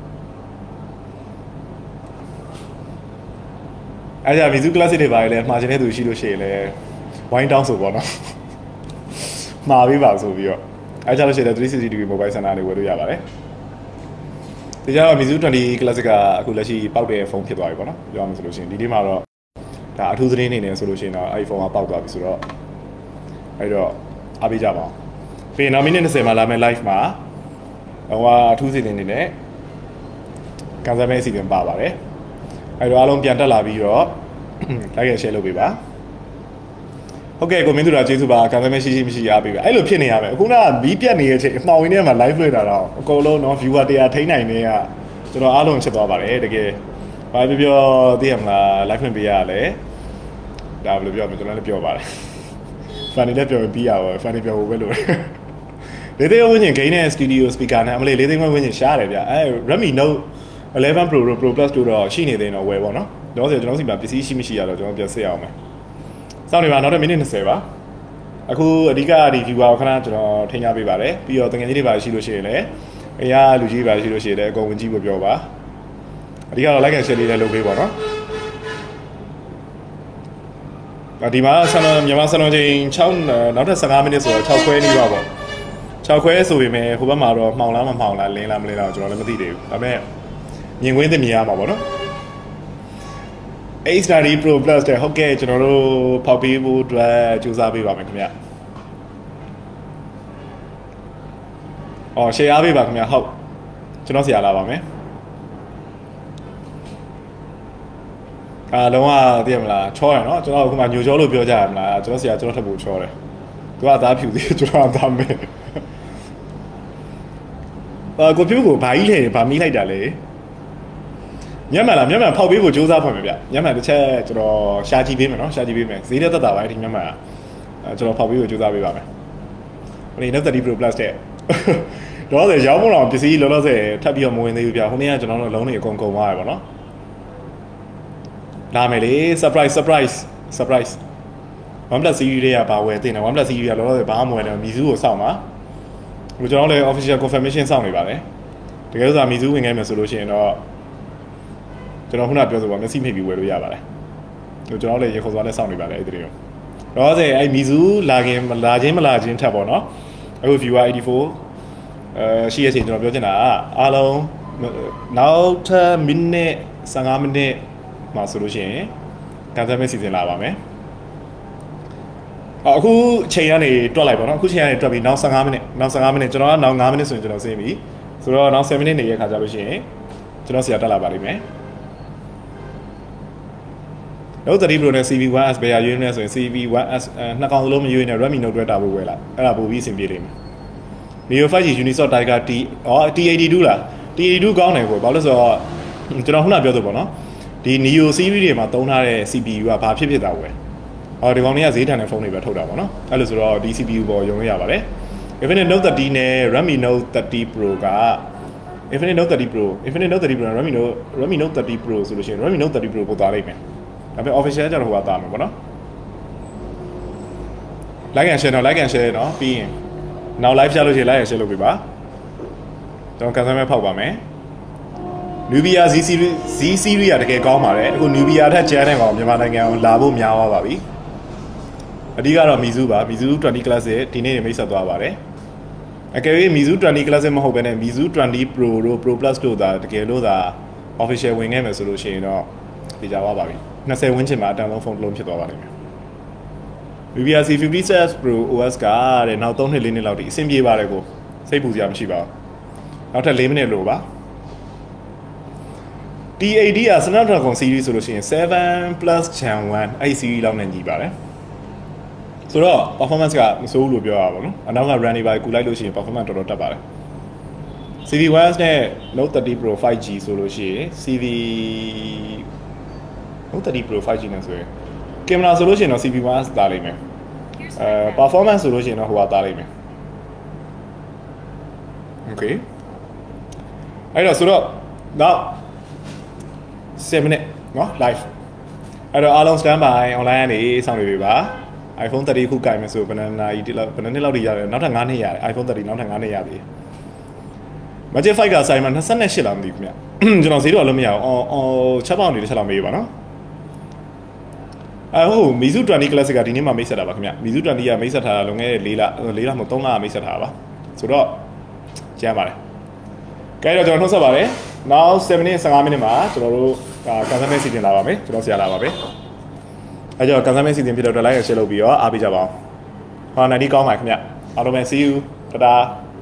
အဲ့ဒါ Mizu Classic တွေပါလေမှာချင်တဲ့သူရှိလို့ရှိရင်လည်းဝိုင်းတောင်းဆိုပေါ့နော်မှာပေးပါဆိုပြီးတော့အဲ့ကြလို့ရှိရင်three sixty degree mobile center တွေဝယ်လို့ရပါတယ်ဒီကြတော့ Mizu twenty Classic ကအခုလက်ရှိပေါက်တဲ့ဖုန်းဖြစ်သွားပြီပေါ့နော်ပြောရမှာဆိုလို့ရှိရင်ဒီနေ့မှာတော့ဒါအထူးသတင်းနေနေဆိုလို့ရှိရင်တော့အဲ့ဒီဖုန်းကပေါက်သွားပြီဆိုတော့အဲ့တော့အားပေးကြပါအောင်ပြီးရင်နောက်မိနစ်twentyမှာလာမယ့် live မှာဟိုကအထူးစီစဉ်နေနဲ့ကန်ဆယ်မဲ့စီစဉ်ပါပါတယ်အဲ့တော့အားလုံးပြန်တက်လာပြီးတော့ like and share လုပ်ပေးပါဟုတ်ကဲ့ကိုမင်းတို့ရာကျေးဇူးပါကန်ဆယ်မဲ့ရှိရှိမရှိအားပေးပါအဲ့လိုဖြစ်နေရမယ်အခုကမီးပြတ်နေတဲ့အချိန်အမှောင်ရင်းထဲမှာ live လွှင့်တာတော့အကုန်လုံးနော် viewer one hundredထိန်းနိုင်နေကကျွန်တော်အားလုံးဖြစ်သွားပါတယ်တကယ်ဘာပြောပြောသိရမလား live လွှင့်ပေးရလဲဒါဘယ်လိုပြောမလဲကျွန်တော်လည်းပြောပါတယ် funny လည်းပြောပြီးရပါ funny ပြောဖို့ပဲလို့လေးသိန်းဝန်းကျင် gain နဲ့ studio speaker နဲ့အမလေးလေးသိန်းဝန်းကျင်ရှားတယ်ဗျအဲ Redmi Note eleven Pro Pro Plus တို့တော့ရှိနေသေးတယ်တော့ဝယ်ပေါ့နော်တော့ဆိုကျွန်တော်စီမှာပစ္စည်းရှိမရှိရတော့ကျွန်တော်ပြန်စစ်အောင်မယ်စောင့်နေပါနောက်တစ်မိနစ်twentyပါအခုအဓိကဒီ viewer ကိုခဏကျွန်တော်ထင်ရပေးပါတယ်ပြီးတော့တကယ်ကြီးတွေပါရှိလို့ရှိရင်လည်းအရာလူကြီးပါရှိလို့ရှိရင်လည်းအကုန်ဝင်ကြည့်ဖို့ပြောပါအဓိကတော့ like and share လေးလည်းလုပ်ပေးပါနော်ဒီမှာဆန်မြန်မာစံတော်ချိန်6နောက်ထပ်15မိနစ်ဆိုတော့6ခွဲနေပါပေါ့6ခွဲဆိုပေမဲ့ဟိုဘက်မှာတော့မှောင်လားမမှောင်လားလင်းလားမလင်းလားကျွန်တော်လည်းမသိသေးဘူးဒါပေမဲ့မြင်ကွင်းသိမြင်ရမှာပေါ့နော် H D R Pro Plus တဲ့ဟုတ်ကဲ့ကျွန်တော်တို့ဖောက်ပေးဖို့အတွက်ကြိုးစားပေးပါမယ်ခင်ဗျအော် share အားပေးပါခင်ဗျဟုတ်ကျွန်တော်ဆရာလာပါမယ်အားလုံးကသိရမလားချောရနော်ကျွန်တော်အခုမှညိုချောလို့ပြောကြရမလားကျွန်တော်ဆရာကျွန်တော်ထပ်ဖို့ချောတယ်သူကသားဖြူသေးကျွန်တော်ကသားမဲအာကိုဖြူကိုဘာကြီးလဲဘာမိလိုက်တာလဲညမှန်လားညမှန်ဖောက်ပေးဖို့စူးစမ်းဖွင့်မယ်ဗျညမှန်တစ်ချက်ကျွန်တော်ရှာကြည့်ပေးမယ်နော်ရှာကြည့်ပေးမယ်ဈေးတက်တက်တာပါဒီညမှန်ကျွန်တော်ဖောက်ပေးဖို့စူးစမ်းပေးပါမယ်ဟိုနေ့Note thirty Pro Plus တဲ့တော့ဆိုရောင်းမလို့ပစ္စည်းလောလောဆယ်ထပ်ပြီးတော့မဝင်သေးဘူးဗျဟိုနေ့ကကျွန်တော်တို့လုံးတွေအကုန်ကုန်သွားရပါတော့လာမယ်လေ surprise surprise surprise OnePlus series တွေကပါဝယ်တင်တယ် OnePlus series ကလောလောဆယ်ဘာမှမဝယ်နေဘူး Mizu ကိုစောင့်ပါဟိုကျွန်တော်လည်း official confirmation စောင့်နေပါတယ်တကယ်လို့သာ Mizu ဝင်ခဲ့မယ်ဆိုလို့ရှိရင်တော့ကျွန်တော်ခုနပြောဆိုပါမျက်စိမိတ်ပြီးဝယ်လို့ရပါတယ်ဟိုကျွန်တော်လည်းရေခေါ်စွာနဲ့စောင့်နေပါတယ်အဲ့ဒီတည်းရောလောလောဆယ်အဲ့ Mizu လာခင်လာချင်းမလာချင်းထပ်ပေါ့နော်အခု viewer eighty-fourအဲရှိရချင်းကျွန်တော်ပြောချင်တာအားလုံးနောက်ထပ်မိနစ်fifteenမိနစ်မှာဆိုလို့ရှိရင်ကန်ဆယ်မဲ့စီစဉ်လာပါမယ်အခုချိန်ကနေတွက်လိုက်ပါတော့အခုချိန်ကနေတွက်ပြီးနောက်fifteenမိနစ်နောက်fifteenမိနစ်ကျွန်တော်ကနောက်fiveမိနစ်ဆိုရင်ကျွန်တော်ဆင်းပြီဆိုတော့နောက်sevenမိနစ်နေရခါကြလို့ရှိရင်ကျွန်တော်ဆရာတက်လာပါလိမ့်မယ်Note thirty Proနဲ့ C V one S ဘယ်ရရွေးနေလဲဆိုရင် C V one S နှစ်ကောင်စလုံးမရွေးနဲ့ Redmi Note တာဖို့ဝယ်လာအဲ့ဒါပို့ပြီးအဆင်ပြေလိမ့်မယ် Neo five G Unisoc Tiger T အော် T eighty-two လား T eighty-two ကောင်းတယ်ကိုဘာလို့ဆိုတော့ကျွန်တော်ခုနပြောသလိုပေါ့နော်ဒီ Neo series တွေမှာသုံးထားတဲ့ C P U ကဘာဖြစ်ဖြစ်တာဝယ်ဟောဒီကောင်တွေကဈေးထန်တဲ့ဖုန်းတွေပဲထုတ်တာပေါ့နော်အဲ့လိုဆိုတော့ဒီ C P U ပေါ်ရုံလို့ရပါတယ် Infinix Note thirty နဲ့ Redmi Note thirty Pro က Infinix Note thirty Pro Infinix Note thirty Pro နဲ့ Redmi Note Redmi Note thirty Pro ဆိုလို့ရှိရင် Redmi Note thirty Pro ပို့သွားလိမ့်မယ်ဒါပေမဲ့ official ကျတော့ဟိုကတာမယ်ပေါ့နော် like and share နော် like and share နော်ပြီးရင်နောက် live ရလို့ရှိရင် like and share လုပ်ပေးပါကျွန်တော်ကန်ဆယ်မဲ့ဖောက်ပါမယ် Nubia Z series Z series ကတကယ်ကောင်းပါတယ်အခု Nubia ထက်ကျန်တဲ့ကောင်မြန်မာနိုင်ငံကိုလာဖို့များသွားပါပြီအဓိကတော့ Mizu ပါ Mizu twenty Classic ဒီနေ့နေမိတ်ဆက်သွားပါတယ်အကယ်၍ Mizu twenty Classic မဟုတ်ဘဲနဲ့ Mizu twenty Pro တို့ Pro Plus တို့သာတကယ်လို့သာ official ဝင်ခဲ့မယ်ဆိုလို့ရှိရင်တော့ဒီကြသွားပါပြီtwentyဝန်းကျင်မှာအတန်ဆုံးဖုန်းတစ်လုံးဖြစ်သွားပါလိမ့်မယ် Nubia C fifty-six Pro O S ကတဲ့နောက်threeနှစ်fourနှစ်လောက်ထိအဆင်ပြေပါတယ်ကိုစိတ်ပူစရာမရှိပါဘူးနောက်ထပ်fourမိနစ်လို့ပါ T eighty က Snapdragon series ဆိုလို့ရှိရင်seven plus Gen one အဲ့ series လောက်နဲ့ညီပါတယ်ဆိုတော့ performance ကမဆိုးဘူးလို့ပြောရပါဘောနော်အနောက်က run တွေပါကူလိုက်လို့ရှိရင် performance တော်တော်တက်ပါတယ် C V one S နဲ့ Note thirty Pro five G ဆိုလို့ရှိရင် C V Note thirty Pro five G နဲ့ဆိုရင်ကင်မရာဆိုလို့ရှိရင်တော့ C V one S သားလိမ့်မယ်အဲ performance ဆိုလို့ရှိရင်တော့ဟိုကသားလိမ့်မယ် Okay အဲ့တော့ဆိုတော့နောက်seven minute နော် live အဲ့တော့အားလုံး stand by online ကနေစောင့်နေပြီပါ iPhone thirty ခုကိုင်မယ်ဆိုဘယ်နှစ်နာရီလောက်ဘယ်နှစ်နှစ်လောက်ထိရတယ်နောက်ထပ်fiveနှစ်ရတယ် iPhone thirty နောက်ထပ်fiveနှစ်ရပြီ Magic fiveကဆိုင်မှာtwenty-eightလောက်မသိဘူးခင်ဗျကျွန်တော်ဈေးတော့လုံးမရအောင်အော်အော်ချက်ပေါင်နေတစ်ချက်လောက်မေးပါနော်အဲဟုတ် Mizu twenty Classic ကဒီနေ့မှမိတ်ဆက်တာပါခင်ဗျ Mizu twenty ကမိတ်ဆက်ထားတာလွန်ခဲ့တဲ့fourလfourလမဟုတ်threeလမိတ်ဆက်ထားတာပါဆိုတော့ကျန်ပါတယ်ကဲတော့ကျွန်တော်နှုတ်ဆက်ပါတယ်နောက်seven minute fifteenမိနစ်မှာကျွန်တော်တို့ကန်ဆယ်မဲ့စီစဉ်လာပါမယ်ကျွန်တော်ဆရာလာပါပဲအဲကြောင့်ကန်ဆယ်မဲ့စီစဉ်ဖြစ်တော့ like and share လုပ်ပြီးတော့အားပေးကြပါအောင်ဟောနိုင်ဒီကောင်းပါခင်ဗျအားလုံးပဲ see you တဒါ